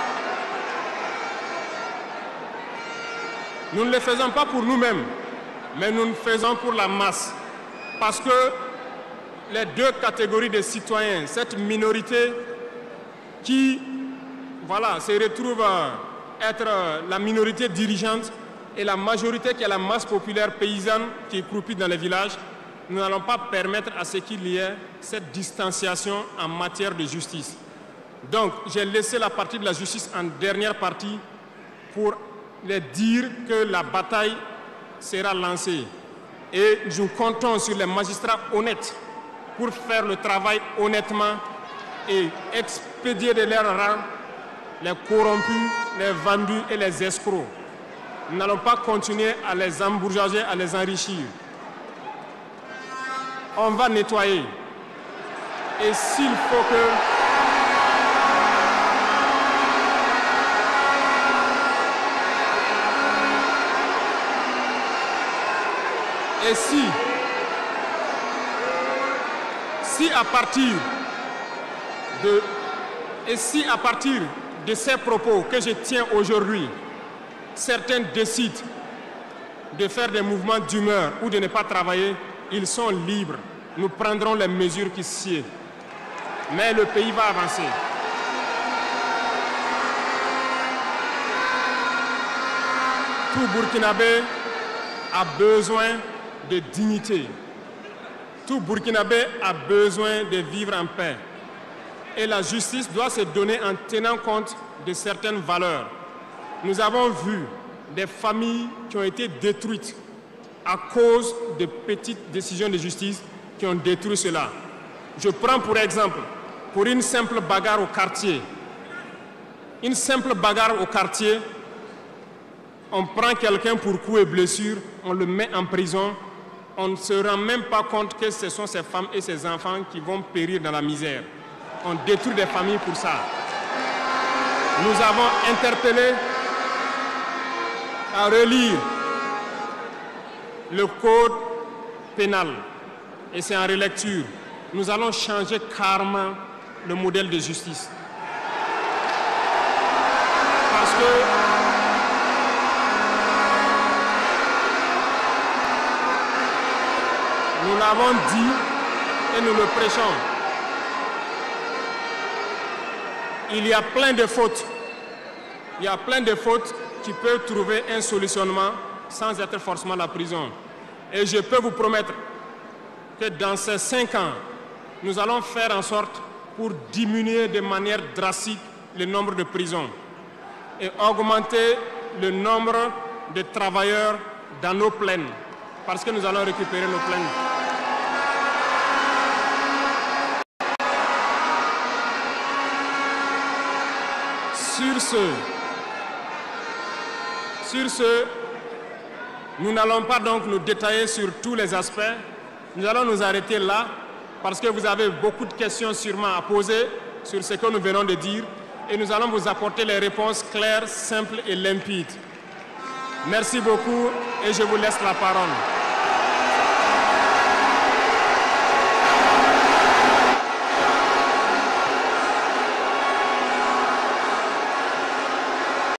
Nous ne le faisons pas pour nous-mêmes, mais nous le faisons pour la masse. Parce que les deux catégories de citoyens, cette minorité qui voilà, se retrouve à être la minorité dirigeante et la majorité qui est la masse populaire paysanne qui est croupie dans les villages, nous n'allons pas permettre à ce qu'il y ait cette distanciation en matière de justice. Donc, j'ai laissé la partie de la justice en dernière partie pour les dire que la bataille sera lancée. Et nous comptons sur les magistrats honnêtes pour faire le travail honnêtement et expédier de leur rang les corrompus, les vendus et les escrocs. Nous n'allons pas continuer à les embourgeoiser, à les enrichir. On va nettoyer. Et s'il faut que... Et si, si à partir de, et si à partir de ces propos que je tiens aujourd'hui, certains décident de faire des mouvements d'humeur ou de ne pas travailler, ils sont libres. Nous prendrons les mesures qui sied. Mais le pays va avancer. Tout Burkinabé a besoin de dignité. Tout Burkinabé a besoin de vivre en paix. Et la justice doit se donner en tenant compte de certaines valeurs. Nous avons vu des familles qui ont été détruites à cause de petites décisions de justice qui ont détruit cela. Je prends pour exemple, pour une simple bagarre au quartier, une simple bagarre au quartier, on prend quelqu'un pour coups et blessures, on le met en prison, on ne se rend même pas compte que ce sont ces femmes et ces enfants qui vont périr dans la misère. On détruit des familles pour ça. Nous avons interpellé à relire le code pénal et c'est en relecture. Nous allons changer carrément le modèle de justice. Parce que nous l'avons dit et nous le prêchons. Il y a plein de fautes. Il y a plein de fautes qui peuvent trouver un solutionnement sans être forcément la prison. Et je peux vous promettre que dans ces cinq ans, nous allons faire en sorte pour diminuer de manière drastique le nombre de prisons et augmenter le nombre de travailleurs dans nos plaines, parce que nous allons récupérer nos plaines. Sur ce, sur ce, nous n'allons pas donc nous détailler sur tous les aspects. Nous allons nous arrêter là parce que vous avez beaucoup de questions sûrement à poser sur ce que nous venons de dire et nous allons vous apporter les réponses claires, simples et limpides. Merci beaucoup et je vous laisse la parole.